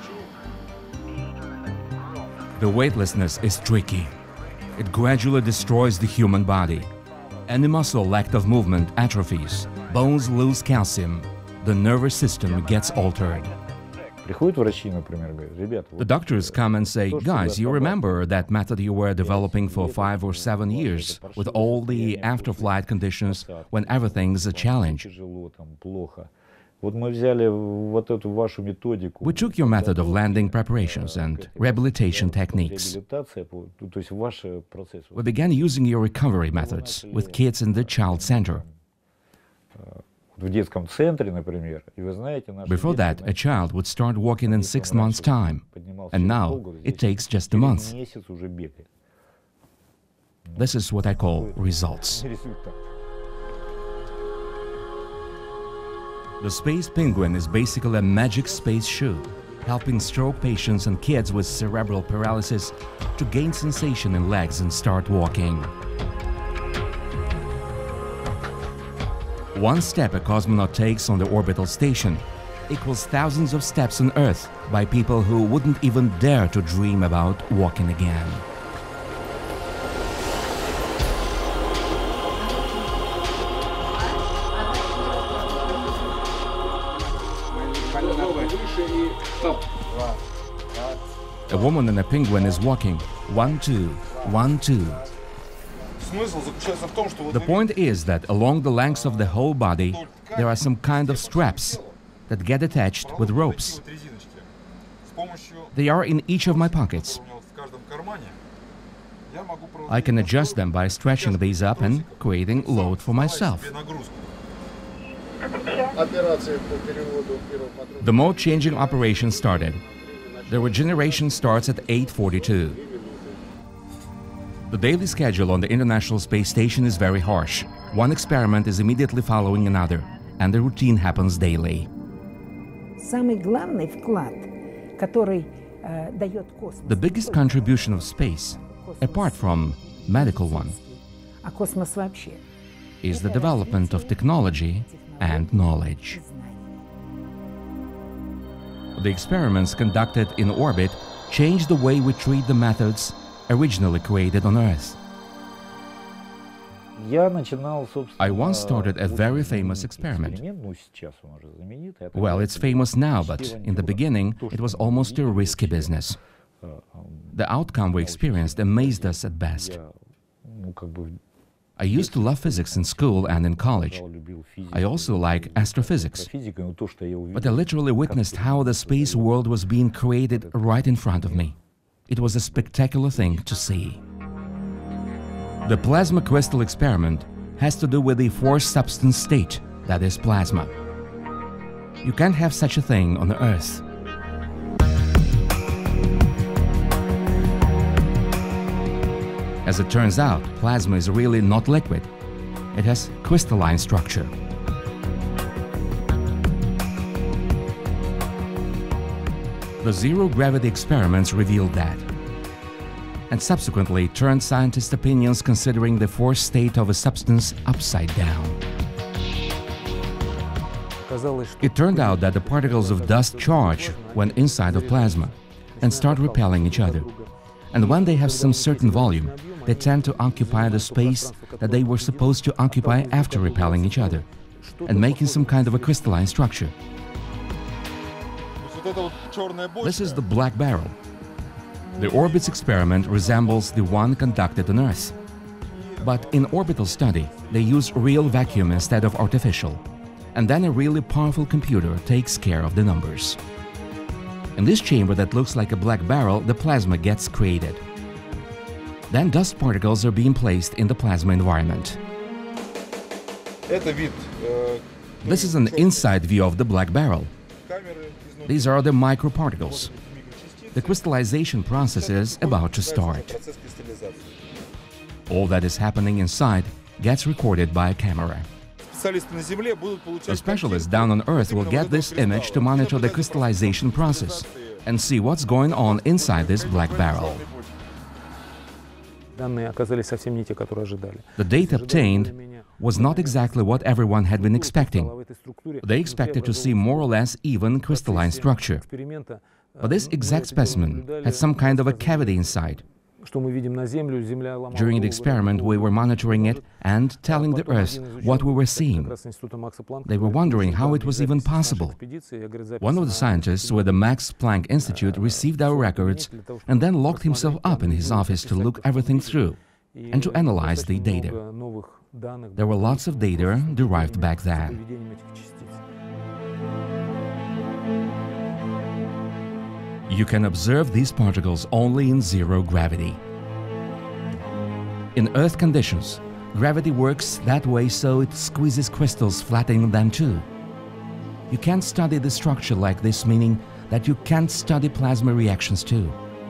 The weightlessness is tricky. It gradually destroys the human body. Any muscle lack of movement atrophies, bones lose calcium, the nervous system gets altered. Приходят врачи, например, говорят, ребята... The doctors come and say, guys, you remember that method you were developing for five or seven years with all the after-flight conditions when everything's a challenge. Вот мы взяли вот эту вашу методику. We took your method of landing preparations and rehabilitation techniques. То есть ваш процесс. We began using your recovery methods with kids in the child center. В детском центре, например, и вы знаете, наши Before that, a child would start walking in six months' time, and now it takes just a month. месяц уже бегает. This is what I call results. The Space Penguin is basically a magic space shoe, helping stroke patients and kids with cerebral paralysis to gain sensation in legs and start walking. One step a cosmonaut takes on the orbital station equals thousands of steps on Earth by people who wouldn't even dare to dream about walking again. A woman and a penguin is walking. One, two, one, two. The point is that along the length of the whole body, there are some kind of straps that get attached with ropes. They are in each of my pockets. I can adjust them by stretching these up and creating load for myself. The mode changing operation started. The regeneration starts at eight forty-two. The daily schedule on the International Space Station is very harsh. One experiment is immediately following another, and the routine happens daily. The biggest contribution of space, apart from medical one, is the development of technology and knowledge. The experiments conducted in orbit change the way we treat the methods originally created on Earth. Я начинал, собственно, I once started a very famous experiment. Ну, сейчас он уже знаменитый. Well, it's famous now, but in the beginning, it was almost a risky business. The outcome we experienced amazed us at best. Ну, как бы I used to love physics in school and in college. I also like astrophysics. But I literally witnessed how the space world was being created right in front of me. It was a spectacular thing to see. The plasma crystal experiment has to do with the force substance state, that is plasma. You can't have such a thing on Earth. As it turns out, plasma is really not liquid. It has crystalline structure. The zero-gravity experiments revealed that, and subsequently turned scientists' opinions considering the force state of a substance upside down. It turned out that the particles of dust charge when inside of plasma and start repelling each other. And when they have some certain volume, they tend to occupy the space that they were supposed to occupy after repelling each other and making some kind of a crystalline structure. This is the black barrel. The Orbits experiment resembles the one conducted on Earth. But in orbital study, they use real vacuum instead of artificial. And then a really powerful computer takes care of the numbers. In this chamber that looks like a black barrel, the plasma gets created. Then dust particles are being placed in the plasma environment. This is an inside view of the black barrel. These are the microparticles. The crystallization process is about to start. All that is happening inside gets recorded by a camera. The specialists down on Earth will get this image to monitor the crystallization process and see what's going on inside this black barrel. The data obtained was not exactly what everyone had been expecting. They expected to see more or less even crystalline structure. But this exact specimen had some kind of a cavity inside. During the experiment, we were monitoring it and telling the Earth what we were seeing. They were wondering how it was even possible. One of the scientists with the Max Planck Institute received our records and then locked himself up in his office to look everything through and to analyze the data. There were lots of data derived back then. You can observe these particles only in zero gravity. In Earth conditions, gravity works that way so it squeezes crystals, flattening them too. You can't study the structure like this, meaning that you can't study plasma reactions too.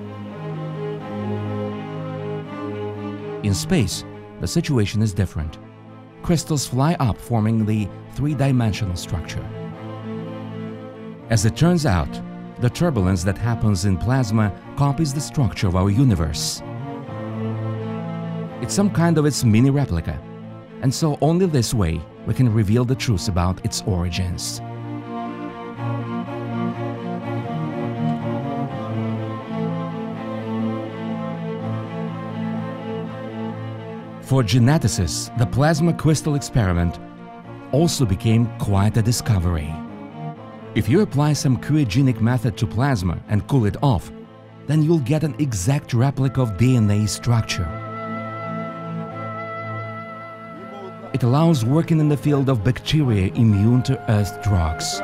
In space, the situation is different. Crystals fly up, forming the three-dimensional structure. As it turns out, the turbulence that happens in plasma copies the structure of our universe. It's some kind of its mini replica, and so only this way we can reveal the truth about its origins. For geneticists, the plasma crystal experiment also became quite a discovery. If you apply some cryogenic method to plasma and cool it off, then you'll get an exact replica of D N A structure. It allows working in the field of bacteria immune to Earth drugs.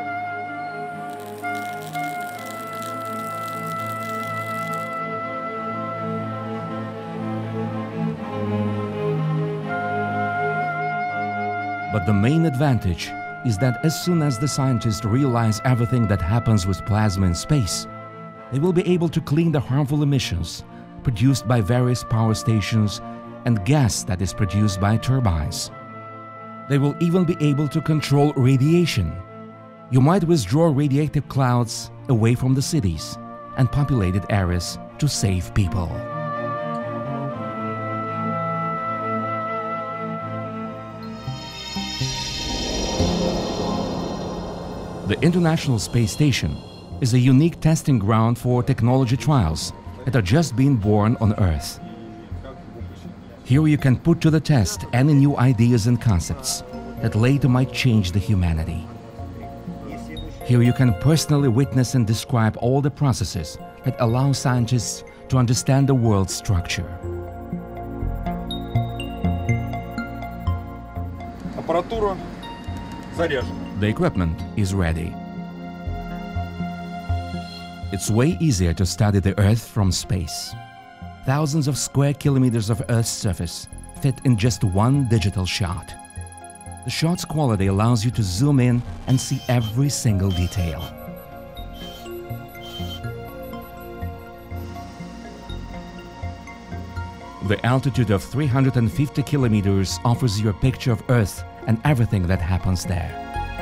But the main advantage is that as soon as the scientists realize everything that happens with plasma in space, they will be able to clean the harmful emissions produced by various power stations and gas that is produced by turbines. They will even be able to control radiation. You might withdraw radioactive clouds away from the cities and populated areas to save people. The International Space Station is a unique testing ground for technology trials that are just being born on Earth. Here you can put to the test any new ideas and concepts that later might change the humanity. Here you can personally witness and describe all the processes that allow scientists to understand the world's structure. Аппаратура заряжена. The equipment is ready. It's way easier to study the Earth from space. Thousands of square kilometers of Earth's surface fit in just one digital shot. The shot's quality allows you to zoom in and see every single detail. The altitude of three hundred fifty kilometers offers you a picture of Earth and everything that happens there.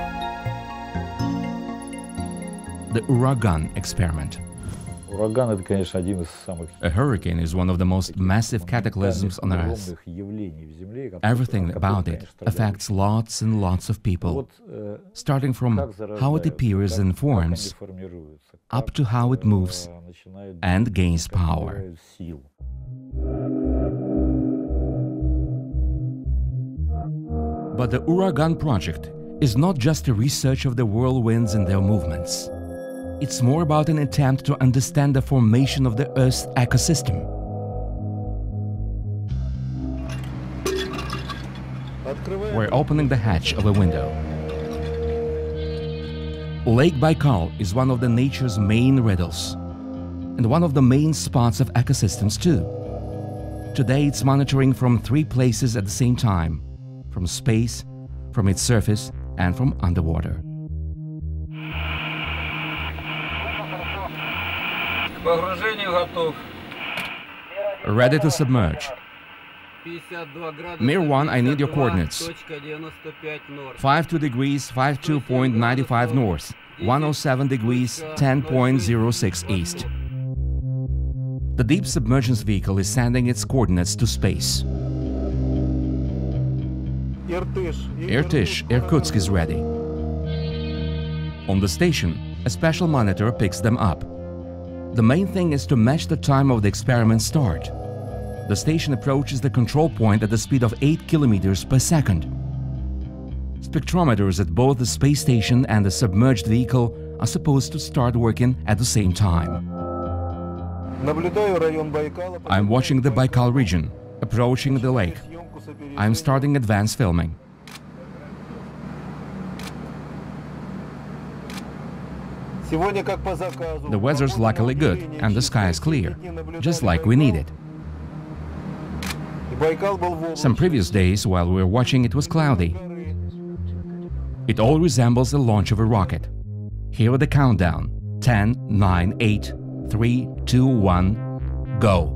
The Uragan experiment. Ураган — это, конечно, один из самых A hurricane is one of the most massive cataclysms on Earth. огромных явлений в Земле, которые- Everything about которые, it конечно, affects lots and lots of people, Вот, э, starting from как how it зарождаются, appears как- and как они forms, формируются, up как, to how it э, moves начинают and gains как power. набирают силу. But the Uragan project is not just a research of the whirlwinds and their movements. It's more about an attempt to understand the formation of the Earth's ecosystem. We're opening the hatch of a window. Lake Baikal is one of the nature's main riddles, and one of the main spots of ecosystems too. Today it's monitoring from three places at the same time: from space, from its surface, and from underwater. К погружению готов. Ready to submerge. пятьдесят два градуса, Mir one, I need your пятьдесят два, coordinates. точка девяносто пять норм. fifty-two degrees, fifty-two point nine five north, one oh seven degrees, ten point zero six east. The deep submergence vehicle is sending its coordinates to space. Irtish, Irkutsk is ready. On the station, a special monitor picks them up. The main thing is to match the time of the experiment start. The station approaches the control point at the speed of eight kilometers per second. Spectrometers at both the space station and the submerged vehicle are supposed to start working at the same time. I'm watching the Baikal region, approaching the lake. I'm starting advanced filming. The weather's luckily good and the sky is clear, just like we need it. Some previous days, while we were watching, it was cloudy. It all resembles the launch of a rocket. Here are the countdown: ten, nine, eight, three, two, one, go.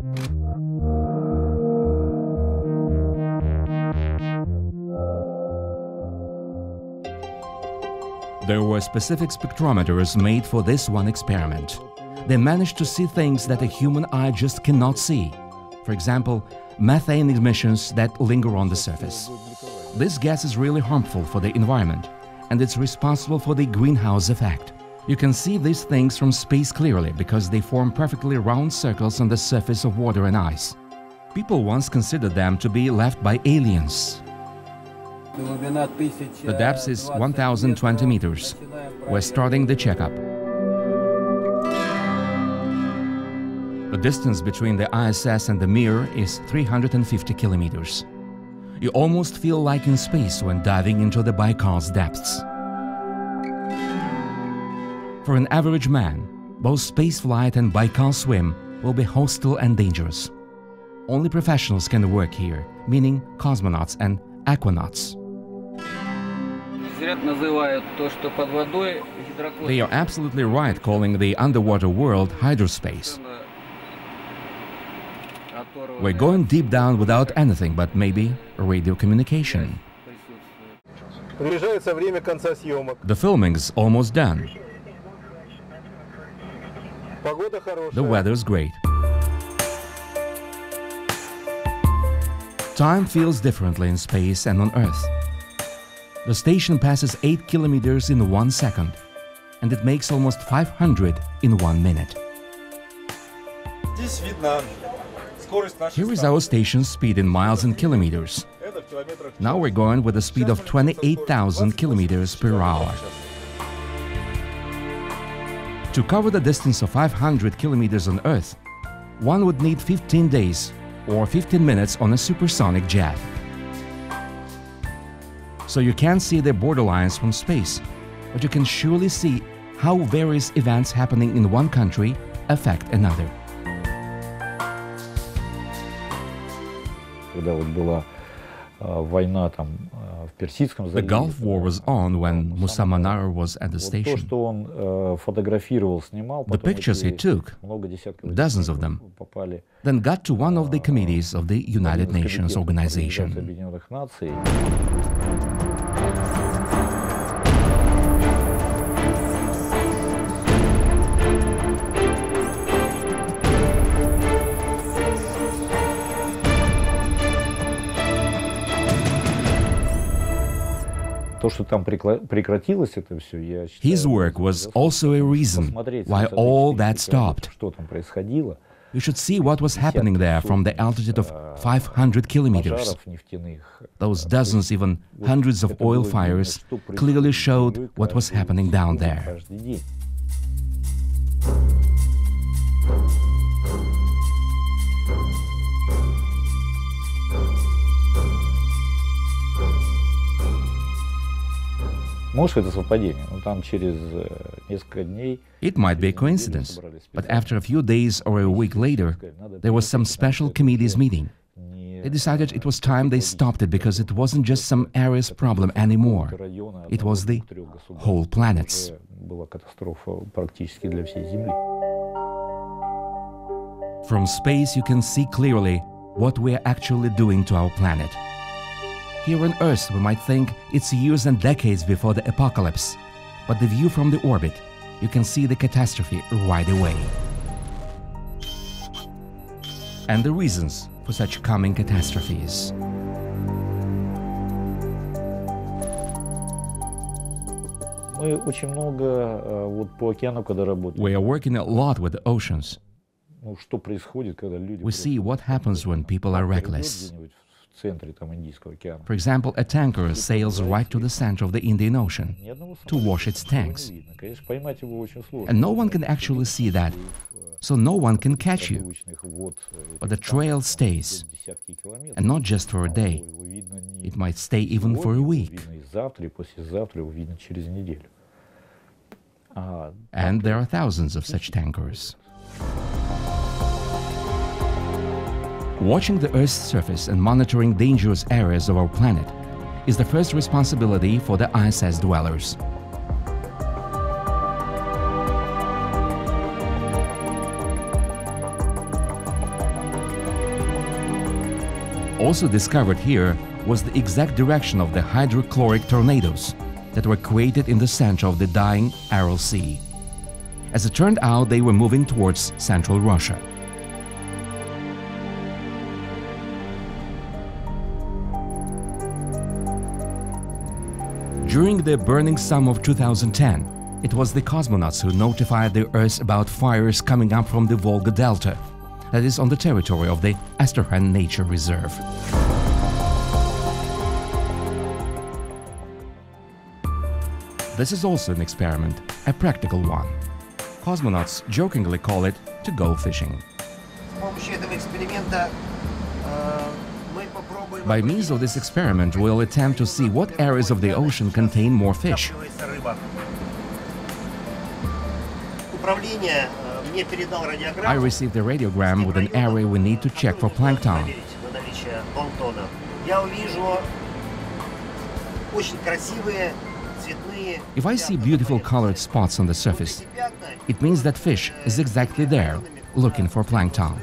There were specific spectrometers made for this one experiment. They managed to see things that a human eye just cannot see. For example, methane emissions that linger on the surface. This gas is really harmful for the environment, and it's responsible for the greenhouse effect. You can see these things from space clearly because they form perfectly round circles on the surface of water and ice. People once considered them to be left by aliens. The depth is one thousand twenty meters. We're starting the checkup. The distance between the I S S and the Mir is three hundred fifty kilometers. You almost feel like in space when diving into the Baikal's depths. For an average man, both spaceflight and Baikal swim will be hostile and dangerous. Only professionals can work here, meaning cosmonauts and aquanauts. They are absolutely right calling the underwater world hydrospace. We're going deep down without anything but maybe radio communication. The filming's almost done. The weather's great. Time feels differently in space and on Earth. The station passes eight kilometers in one second, and it makes almost five hundred in one minute. Here is our station speed in miles and kilometers. Now we're going with a speed of twenty-eight thousand kilometers per hour. To cover the distance of five hundred kilometers on Earth, one would need fifteen days or fifteen minutes on a supersonic jet. So you can't see the borderlines from space, but you can surely see how various events happening in one country affect another. Когда вот была война там в Персидском заливе. The Gulf War was on when Musa Manar was at the Вот то, station. что он фотографировал, снимал, The pictures he took, много десятков dozens of them, попали then got to one of the committees of the United Nations Organization. Объединенных Наций. То, что там прекратилось это все, я считаю, His work was also a reason why all that stopped. Что там происходило? You should see what was happening there from the altitude of five hundred kilometers. Those dozens, even hundreds of oil fires clearly showed what was happening down there. Может, это совпадение, но там через несколько дней. It might be a coincidence, but after a few days or a week later, there was some special committees meeting. They decided it was time they stopped it because it wasn't just some area's problem anymore. It was the whole planet's. Была катастрофа практически для всей Земли. From space, you can see clearly what we are actually doing to our planet. Here on Earth, we might think it's years and decades before the apocalypse, but the view from the orbit, you can see the catastrophe right away. And the reasons for such coming catastrophes. Мы очень много вот по океану, когда работаем. We are working a lot with the oceans. Ну, что происходит, когда люди. We see what happens when people are reckless. For example, a tanker sails right to the center of the Indian Ocean to wash its tanks. And no one can actually see that, so no one can catch you. But the trail stays, and not just for a day. It might stay even for a week. And there are thousands of such tankers. Watching the Earth's surface and monitoring dangerous areas of our planet is the first responsibility for the I S S dwellers. Also discovered here was the exact direction of the hydrochloric tornadoes that were created in the center of the dying Aral Sea. As it turned out, they were moving towards central Russia. During the burning summer of two thousand ten, it was the cosmonauts who notified the Earth about fires coming up from the Volga Delta, that is on the territory of the Astrakhan Nature Reserve. This is also an experiment, a practical one. Cosmonauts jokingly call it to go fishing. By means of this experiment, we'll attempt to see what areas of the ocean contain more fish. I received a radiogram with an area we need to check for plankton. If I see beautiful colored spots on the surface, it means that fish is exactly there, looking for plankton.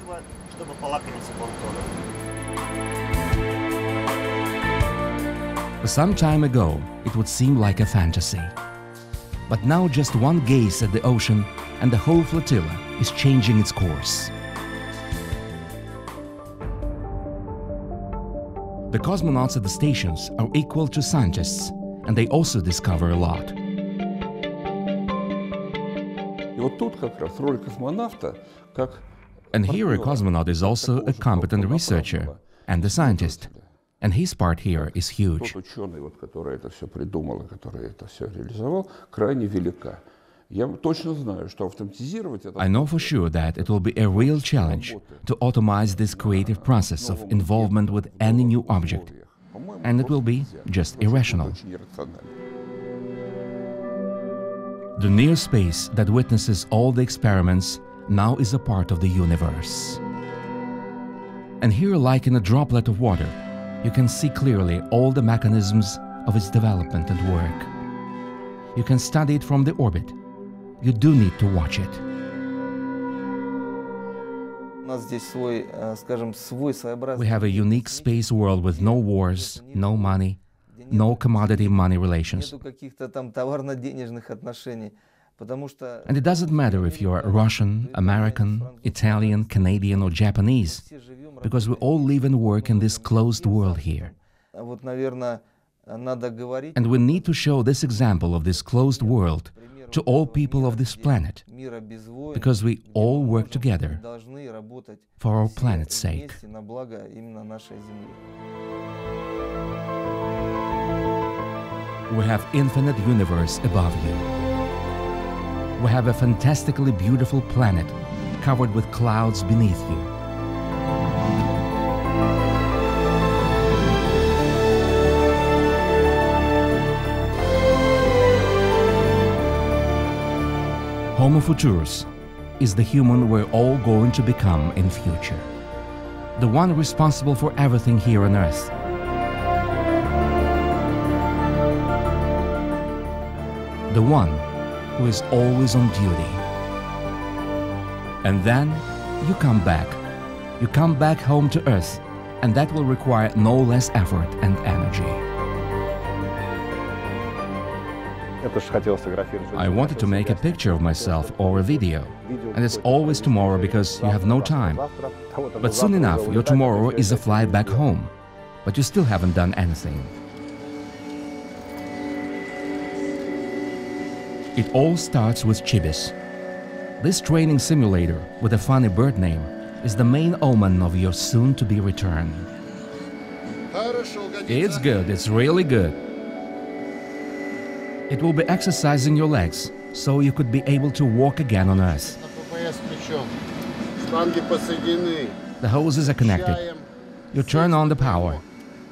Some time ago, it would seem like a fantasy. But now just one gaze at the ocean and the whole flotilla is changing its course. The cosmonauts at the stations are equal to scientists, and they also discover a lot. И вот тут как раз роль космонавта как And here a cosmonaut is also a competent researcher and a scientist. And his part here is huge. Ученый, вот, который это все придумал, который это все реализовал, крайне велика. Я точно знаю, что автоматизировать это. I know for sure that it will be a real challenge to automate this creative process of involvement with any new object. And it will be just irrational. The near space that witnesses all the experiments now is a part of the universe. And here, like in a droplet of water, you can see clearly all the mechanisms of its development and work. You can study it from the orbit. You do need to watch it. We have a unique space world with no wars, no money, no commodity-money relations. And it doesn't matter if you are Russian, American, Italian, Canadian or Japanese, because we all live and work in this closed world here. And we need to show this example of this closed world to all people of this planet, because we all work together for our planet's sake. We have infinite universe above you. We have a fantastically beautiful planet covered with clouds beneath you. Homo Futurus is the human we're all going to become in future. The one responsible for everything here on Earth. The one who is always on duty. And then you come back. You come back home to Earth, and that will require no less effort and energy. I wanted to make a picture of myself or a video, and it's always tomorrow because you have no time. But soon enough, your tomorrow is a flight back home, but you still haven't done anything. It all starts with Chibis. This training simulator with a funny bird name is the main omen of your soon-to-be return. It's good, it's really good. It will be exercising your legs, so you could be able to walk again on Earth. The hoses are connected. You turn on the power.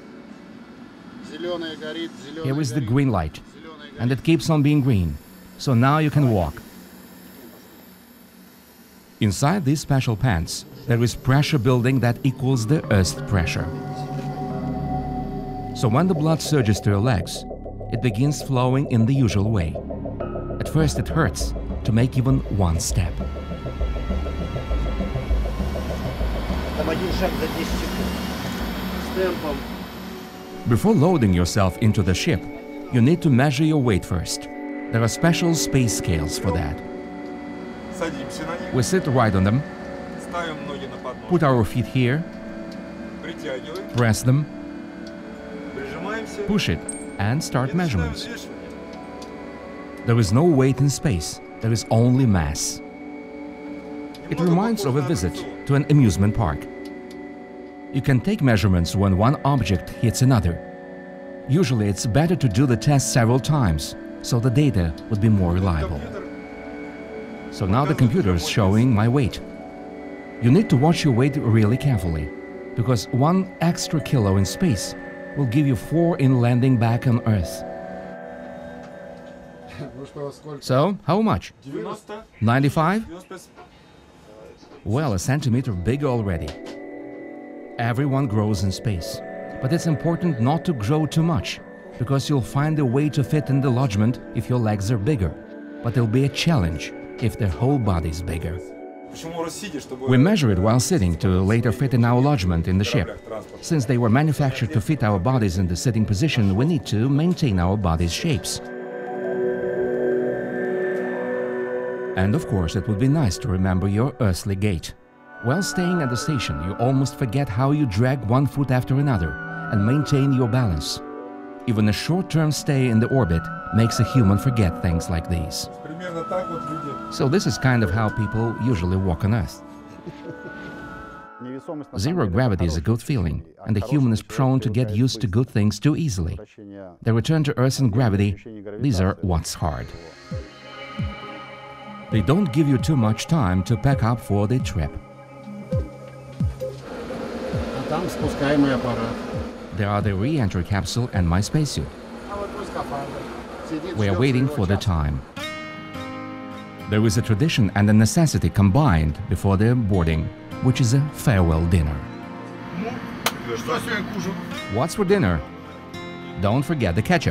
Here is the green light, and it keeps on being green, so now you can walk. Inside these special pants, there is pressure building that equals the Earth's pressure. So when the blood surges to your legs, it begins flowing in the usual way. At first it hurts to make even one step. Before loading yourself into the ship, you need to measure your weight first. There are special space scales for that. We sit right on them, put our feet here, press them, push it, and start measurements. There is no weight in space, there is only mass. It reminds of a visit to an amusement park. You can take measurements when one object hits another. Usually it's better to do the test several times, so the data would be more reliable. So now the computer is showing my weight. You need to watch your weight really carefully, because one extra kilo in space will give you four in landing back on Earth. So, how much? ninety-five? Well, a centimeter bigger already. Everyone grows in space, but it's important not to grow too much, because you'll find a way to fit in the lodgement if your legs are bigger, but it'll be a challenge if the whole body's bigger. We measure it while sitting to later fit in our lodgement in the ship. Since they were manufactured to fit our bodies in the sitting position, we need to maintain our body's shapes. And of course, it would be nice to remember your earthly gait. While staying at the station, you almost forget how you drag one foot after another and maintain your balance. Even a short-term stay in the orbit makes a human forget things like these. So this is kind of how people usually walk on Earth. Zero gravity is a good feeling, and the human is prone to get used to good things too easily. The return to Earth and gravity, these are what's hard. They don't give you too much time to pack up for the trip. There are the re-entry capsule and my spacesuit. We are waiting for the time. There is a tradition and a necessity combined before the boarding, which is a farewell dinner. What's for dinner? Don't forget the ketchup.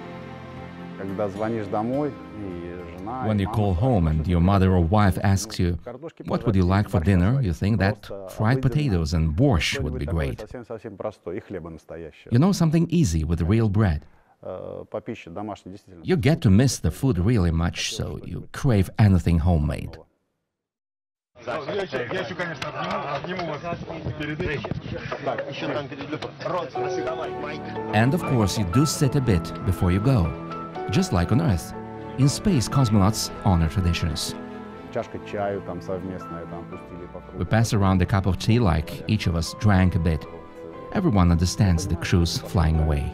When you call home and your mother or wife asks you, what would you like for dinner, you think that fried potatoes and borscht would be great. You know something easy with real bread. You get to miss the food really much, so you crave anything homemade. And of course, you do sit a bit before you go, just like on Earth. In space, cosmonauts honor traditions. We pass around a cup of tea like each of us drank a bit. Everyone understands the crew's flying away.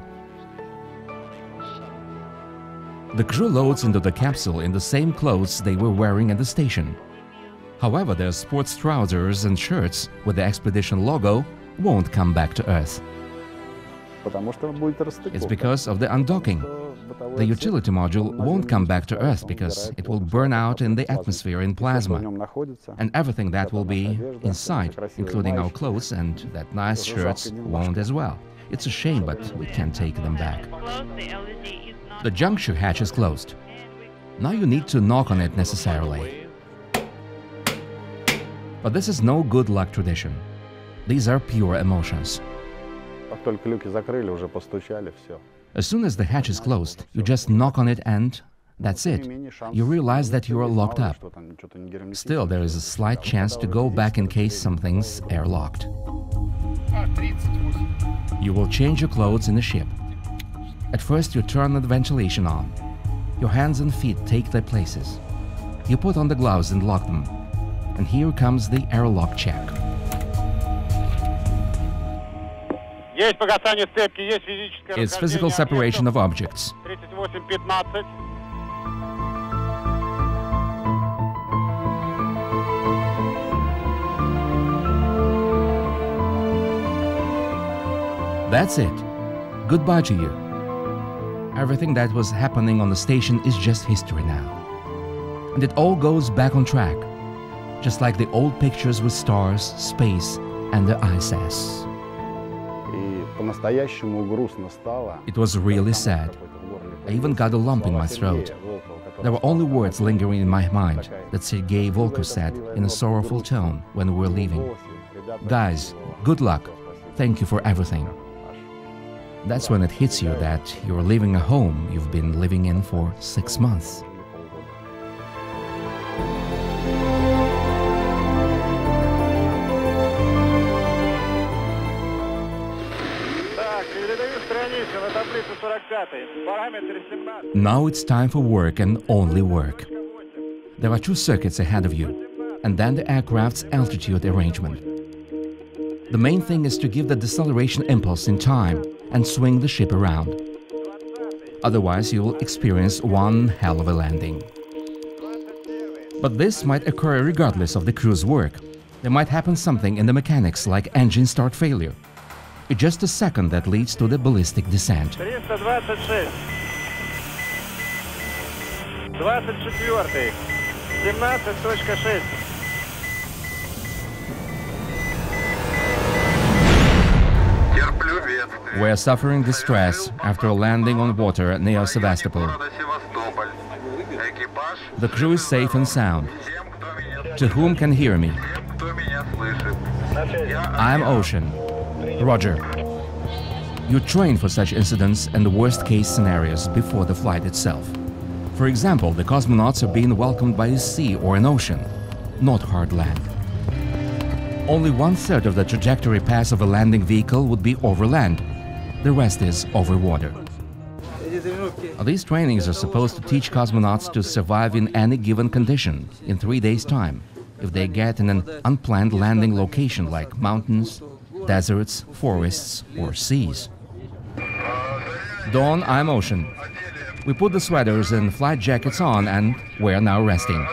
The crew loads into the capsule in the same clothes they were wearing at the station. However, their sports trousers and shirts with the expedition logo won't come back to Earth. It's because of the undocking. The utility module won't come back to Earth because it will burn out in the atmosphere in plasma. And everything that will be inside, including our clothes and that nice shirts, won't as well. It's a shame, but we can't take them back. The juncture hatch is closed. Now you need to knock on it necessarily. But this is no good luck tradition. These are pure emotions. As soon as the hatch is closed, you just knock on it and that's it. You realize that you are locked up. Still, there is a slight chance to go back in case something's airlocked. You will change your clothes in the ship. At first, you turn the ventilation on. Your hands and feet take their places. You put on the gloves and lock them. And here comes the airlock check. It's physical separation of objects. That's it. Goodbye to you. Everything that was happening on the station is just history now. And it all goes back on track, just like the old pictures with stars, space, and the I S S. It was really sad. I even got a lump in my throat. There were only words lingering in my mind that Sergei Volkov said in a sorrowful tone when we were leaving. Guys, good luck. Thank you for everything. That's when it hits you that you're leaving a home you've been living in for six months. Now it's time for work and only work. There are two circuits ahead of you, and then the aircraft's altitude arrangement. The main thing is to give the deceleration impulse in time and swing the ship around. Otherwise, you will experience one hell of a landing. But this might occur regardless of the crew's work. There might happen something in the mechanics like engine start failure. It's just a second that leads to the ballistic descent. We are suffering distress after landing on water near Sevastopol. The crew is safe and sound. To whom can hear me? I'm Ocean. Roger. You train for such incidents and the worst-case scenarios before the flight itself. For example, the cosmonauts are being welcomed by a sea or an ocean, not hard land. Only one-third of the trajectory path of a landing vehicle would be over land. The rest is over water. These trainings are supposed to teach cosmonauts to survive in any given condition in three days' time. if they get in an unplanned landing location like mountains, deserts, forests, or seas. Dawn, I'm Ocean. We put the sweaters and flight jackets on and we're now resting.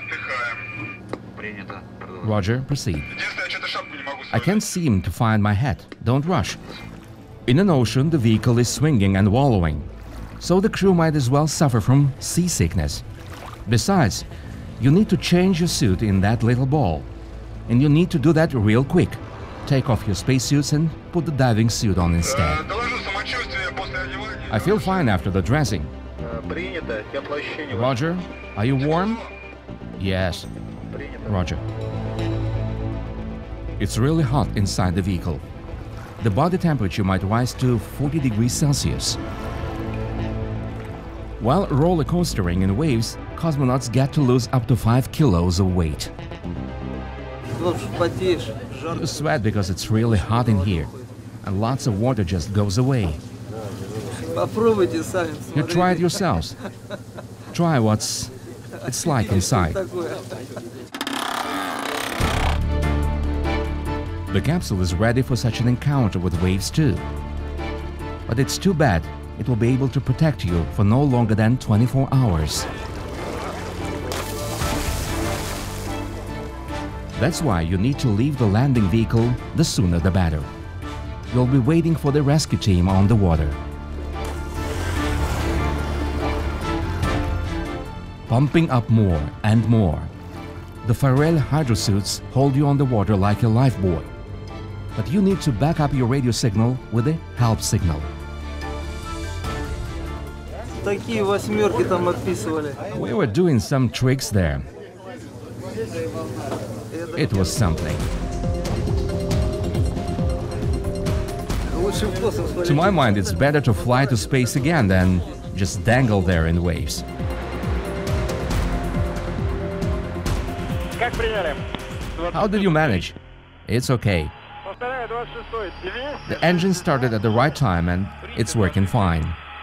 Roger, proceed. I can't seem to find my hat. Don't rush. In an ocean, the vehicle is swinging and wallowing, so the crew might as well suffer from seasickness. Besides, you need to change your suit in that little ball, and you need to do that real quick. Take off your spacesuits and put the diving suit on instead. I feel fine after the dressing. Roger, are you warm? Yes. Roger. It's really hot inside the vehicle. The body temperature might rise to forty degrees Celsius. While roller coastering in waves, cosmonauts get to lose up to five kilos of weight. You sweat because it's really hot in here, and lots of water just goes away. You try it yourselves. Try what's it's like inside. The capsule is ready for such an encounter with waves too. But it's too bad it will be able to protect you for no longer than twenty-four hours. That's why you need to leave the landing vehicle the sooner the better. You'll be waiting for the rescue team on the water. Pumping up more and more. The Farrell hydrosuits hold you on the water like a lifebuoy. But you need to back up your radio signal with a help signal. We were doing some tricks there. It was something. To my mind, it's better to fly to space again than just dangle there in waves. How did you manage? It's okay. The engine started at the right time and it's working fine.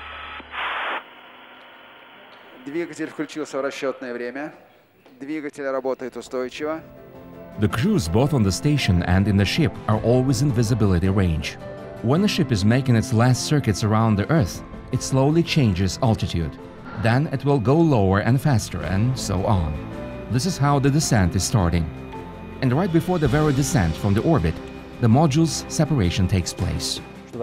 Двигатель включился в расчетное время. Двигатель работает устойчиво. The crews both on the station and in the ship are always in visibility range. When the ship is making its last circuits around the Earth, it slowly changes altitude. Then it will go lower and faster, and so on. This is how the descent is starting. And right before the very descent from the orbit, the module's separation takes place.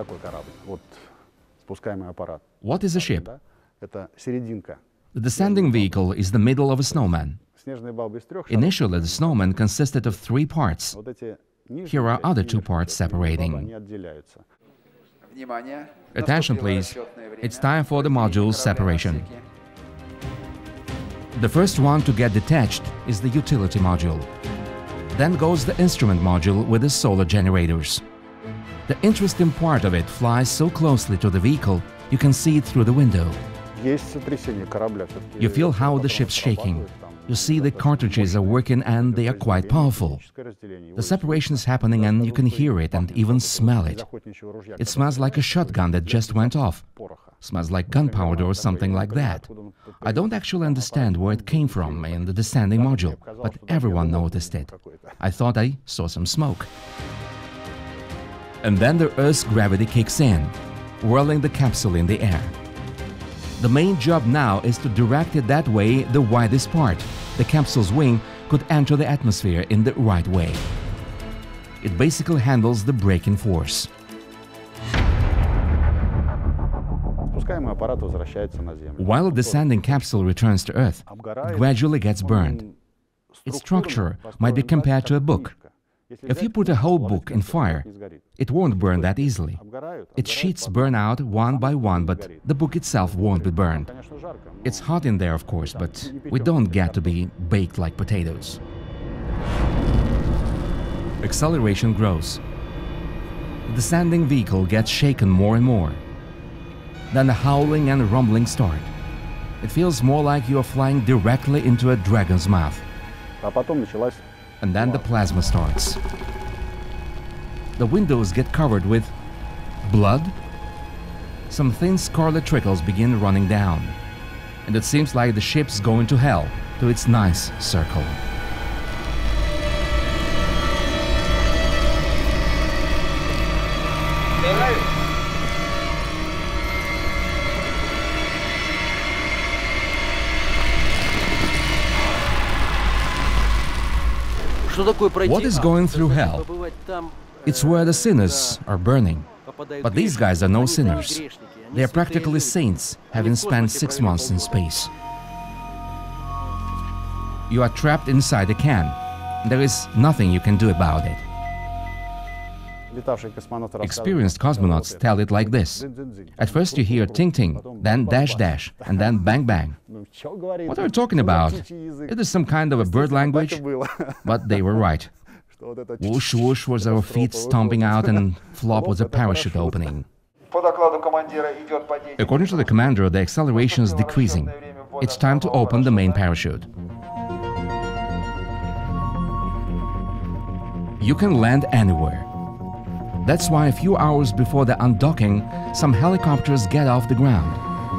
What is a ship? The descending vehicle is the middle of a snowman. Initially, the snowman consisted of three parts. Here are other two parts separating. Attention, please. It's time for the module's separation. The first one to get detached is the utility module. Then goes the instrument module with the solar generators. The interesting part of it flies so closely to the vehicle, you can see it through the window. You feel how the ship's shaking. You see the cartridges are working and they are quite powerful. The separation is happening and you can hear it and even smell it. It smells like a shotgun that just went off. Smells like gunpowder or something like that. I don't actually understand where it came from in the descending module, but everyone noticed it. I thought I saw some smoke. And then the Earth's gravity kicks in, whirling the capsule in the air. The main job now is to direct it that way the widest part, the capsule's wing, could enter the atmosphere in the right way. It basically handles the braking force. While a descending capsule returns to Earth, it gradually gets burned. Its structure might be compared to a book. If you put a whole book in fire, it won't burn that easily. Its sheets burn out one by one, but the book itself won't be burned. It's hot in there, of course, but we don't get to be baked like potatoes. Acceleration grows. The descending vehicle gets shaken more and more. Then the howling and rumbling start. It feels more like you are flying directly into a dragon's mouth. And then the plasma starts. The windows get covered with blood. Some thin scarlet trickles begin running down. And it seems like the ship's going to hell, to its nice circle. What is going through hell? It's where the sinners are burning. But these guys are no sinners. They are practically saints, having spent six months in space. You are trapped inside a can. There is nothing you can do about it. Experienced cosmonauts tell it like this. At first you hear ting-ting, then dash-dash, and then bang-bang. What are you talking about? It is some kind of a bird language? But they were right. Whoosh-whoosh was our feet stomping out, and flop was a parachute opening. According to the commander, the acceleration is decreasing. It's time to open the main parachute. You can land anywhere. That's why a few hours before the undocking, some helicopters get off the ground.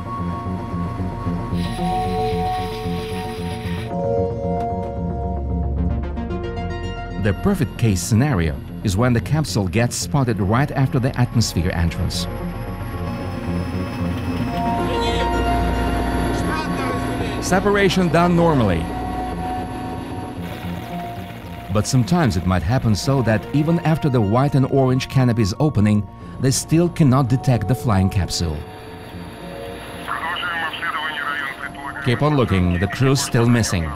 The perfect case scenario is when the capsule gets spotted right after the atmosphere entrance. Separation done normally. But sometimes it might happen so that even after the white and orange canopy is opening, they still cannot detect the flying capsule. Keep on looking, the crew's still missing.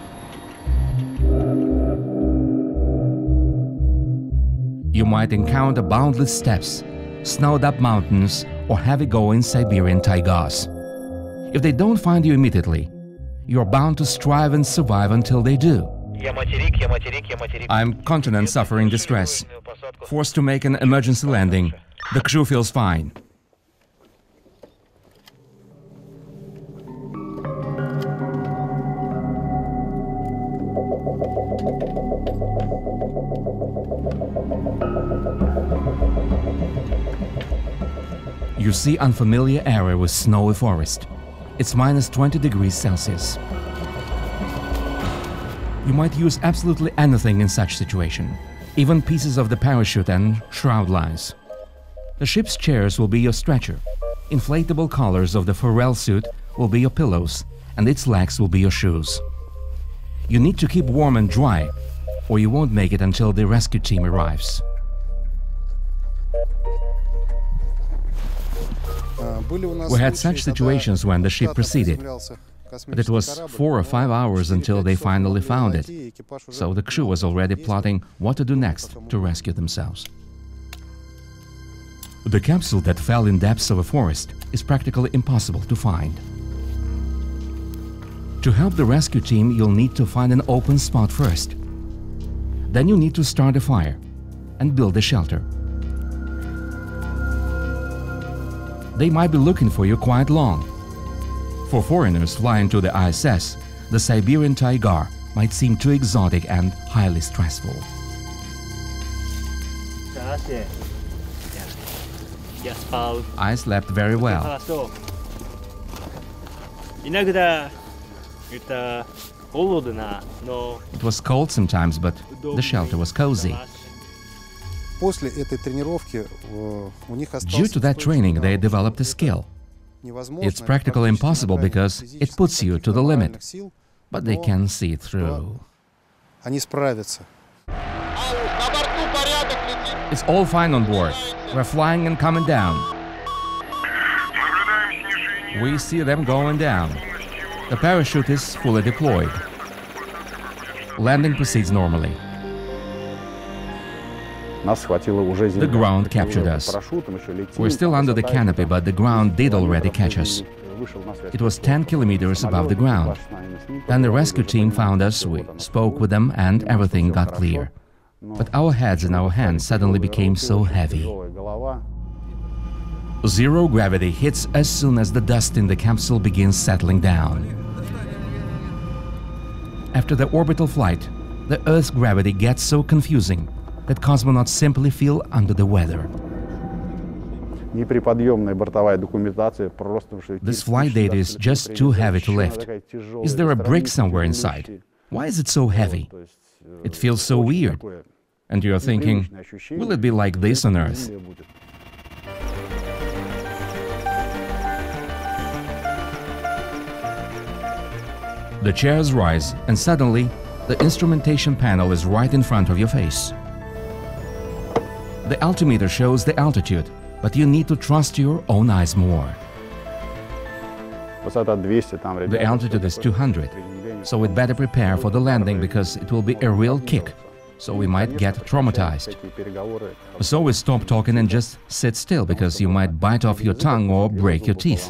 You might encounter boundless steppes, snowed-up mountains, or heavy-going Siberian taigas. If they don't find you immediately, you're bound to strive and survive until they do. I'm continent suffering distress. Forced to make an emergency landing. The crew feels fine. You see unfamiliar area with snowy forest. It's minus twenty degrees Celsius. You might use absolutely anything in such situation, even pieces of the parachute and shroud lines. The ship's chairs will be your stretcher. Inflatable collars of the Forel suit will be your pillows, and its legs will be your shoes. You need to keep warm and dry, or you won't make it until the rescue team arrives. We had such situations when the ship proceeded, but it was four or five hours until they finally found it, so the crew was already plotting what to do next to rescue themselves. The capsule that fell in depths of a forest is practically impossible to find. To help the rescue team, you'll need to find an open spot first. Then you need to start a fire and build a shelter. They might be looking for you quite long. For foreigners flying to the I S S, the Siberian taiga might seem too exotic and highly stressful. I slept very well. It was cold sometimes, but the shelter was cozy. Due to that training, they developed a skill. It's practically impossible because it puts you to the limit, but they can see through. It's all fine on board. We're flying and coming down. We see them going down. The parachute is fully deployed. Landing proceeds normally. The ground captured us. We're still under the canopy, but the ground did already catch us. It was ten kilometers above the ground. Then the rescue team found us, we spoke with them, and everything got clear. But our heads and our hands suddenly became so heavy. Zero gravity hits as soon as the dust in the capsule begins settling down. After the orbital flight, the Earth's gravity gets so confusing that cosmonauts simply feel under the weather. This flight data is just too heavy to lift. Is there a brick somewhere inside? Why is it so heavy? It feels so weird. And you're thinking, will it be like this on Earth? The chairs rise, and suddenly The instrumentation panel is right in front of your face. The altimeter shows the altitude, but you need to trust your own eyes more. The altitude is two hundred, so we'd better prepare for the landing because it will be a real kick, so we might get traumatized. So we stop talking and just sit still because you might bite off your tongue or break your teeth.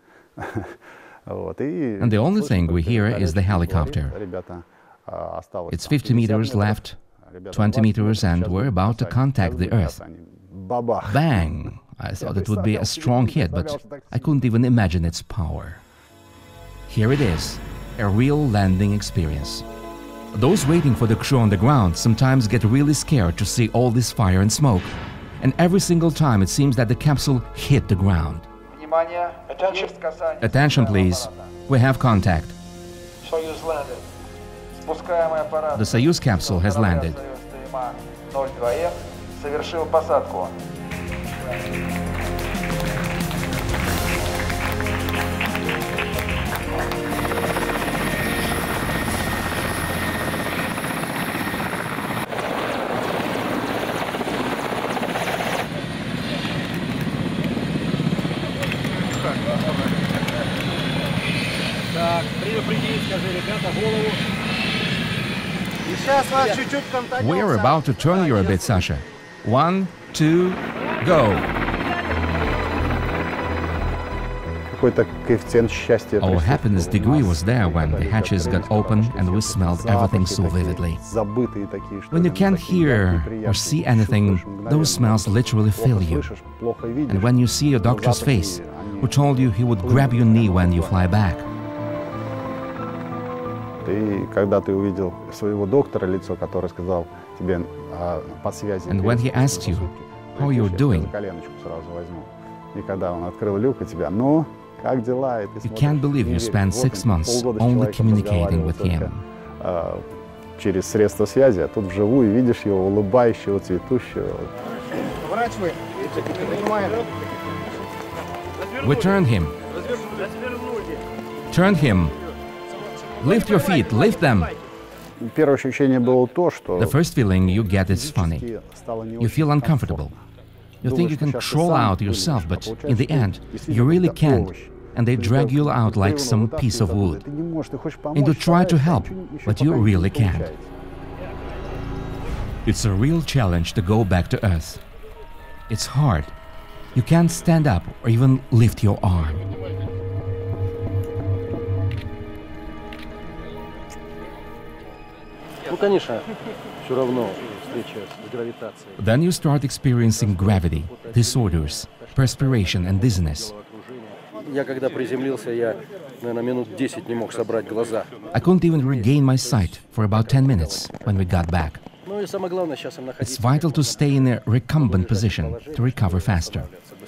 And the only thing we hear is the helicopter. It's fifty meters left, twenty meters, and we're about to contact the Earth. Bang! I thought it would be a strong hit, but I couldn't even imagine its power. Here it is, a real landing experience. Those waiting for the crew on the ground sometimes get really scared to see all this fire and smoke. And every single time it seems that the capsule hit the ground. Attention please, we have contact. The Soyuz capsule has landed. We are about to turn you a bit, Sasha. One, two, go. Our happiness degree was there when the hatches got open and we smelled everything so vividly. When you can't hear or see anything, those smells literally fill you. And when you see your doctor's face, who told you he would grab your knee when you fly back. And when he asked you how you're doing, you can't believe you spent six months only communicating with him. We turned him. Turn him. Lift your feet, lift them. The first feeling you get is funny. You feel uncomfortable. You think you can crawl out yourself, but in the end, you really can't, and they drag you out like some piece of wood. And you try to help, but you really can't. It's a real challenge to go back to Earth. It's hard. You can't stand up or even lift your arm. Then you start experiencing gravity, disorders, perspiration and dizziness. I couldn't even regain my sight for about ten minutes when we got back. It's vital to stay in a recumbent position to recover faster.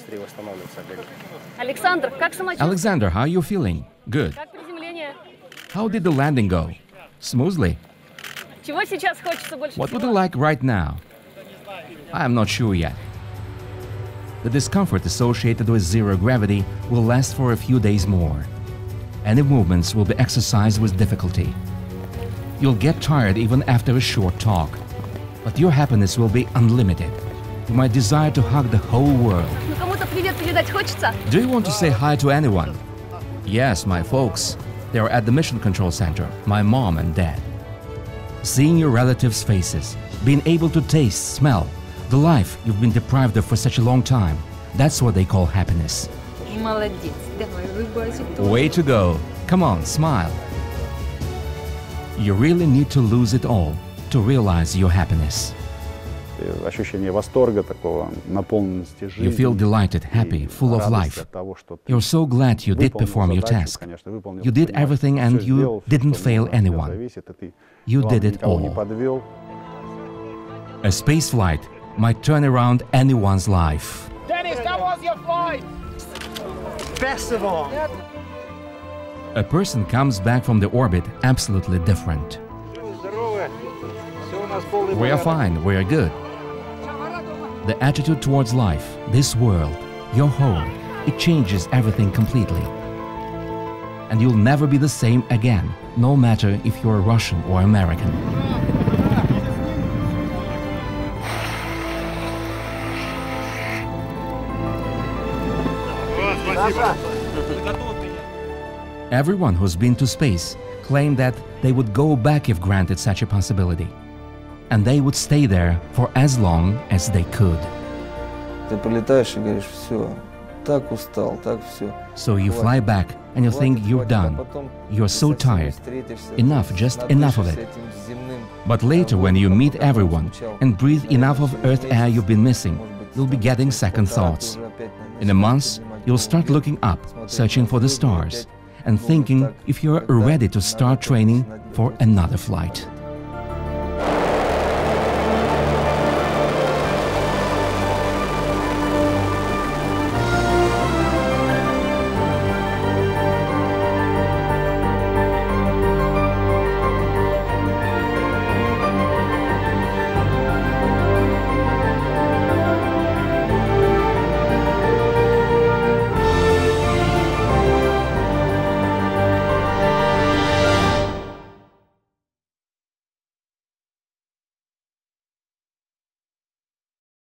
Alexander, how are you feeling? Good. How did the landing go? Smoothly. What would you like right now? I am not sure yet. The discomfort associated with zero gravity will last for a few days more. Any movements will be exercised with difficulty. You'll get tired even after a short talk, but your happiness will be unlimited. You might desire to hug the whole world. Do you want to say hi to anyone? Yes, my folks. They are at the Mission Control Center, my mom and dad. Seeing your relatives' faces, being able to taste, smell, the life you've been deprived of for such a long time, that's what they call happiness. Way to go. Come on, smile. You really need to lose it all to realize your happiness. You feel delighted, happy, full of life. You're so glad you did perform your task. You did everything and you didn't fail anyone. You did it all. A space flight might turn around anyone's life. Dennis, that was your flight! Best of all! A person comes back from the orbit absolutely different. We are fine, we are good. The attitude towards life, this world, your home, it changes everything completely. and you'll never be the same again, no matter if you're Russian or American. Everyone who's been to space claimed that they would go back if granted such a possibility. And they would stay there for as long as they could. Ты прилетаешь и говоришь, все, так устал, так все. So you fly back and you think you're done. You're so tired. Enough, just enough of it. But later, when you meet everyone and breathe enough of Earth air you've been missing, you'll be getting second thoughts. In a month, you'll start looking up, searching for the stars, and thinking if you're ready to start training for another flight.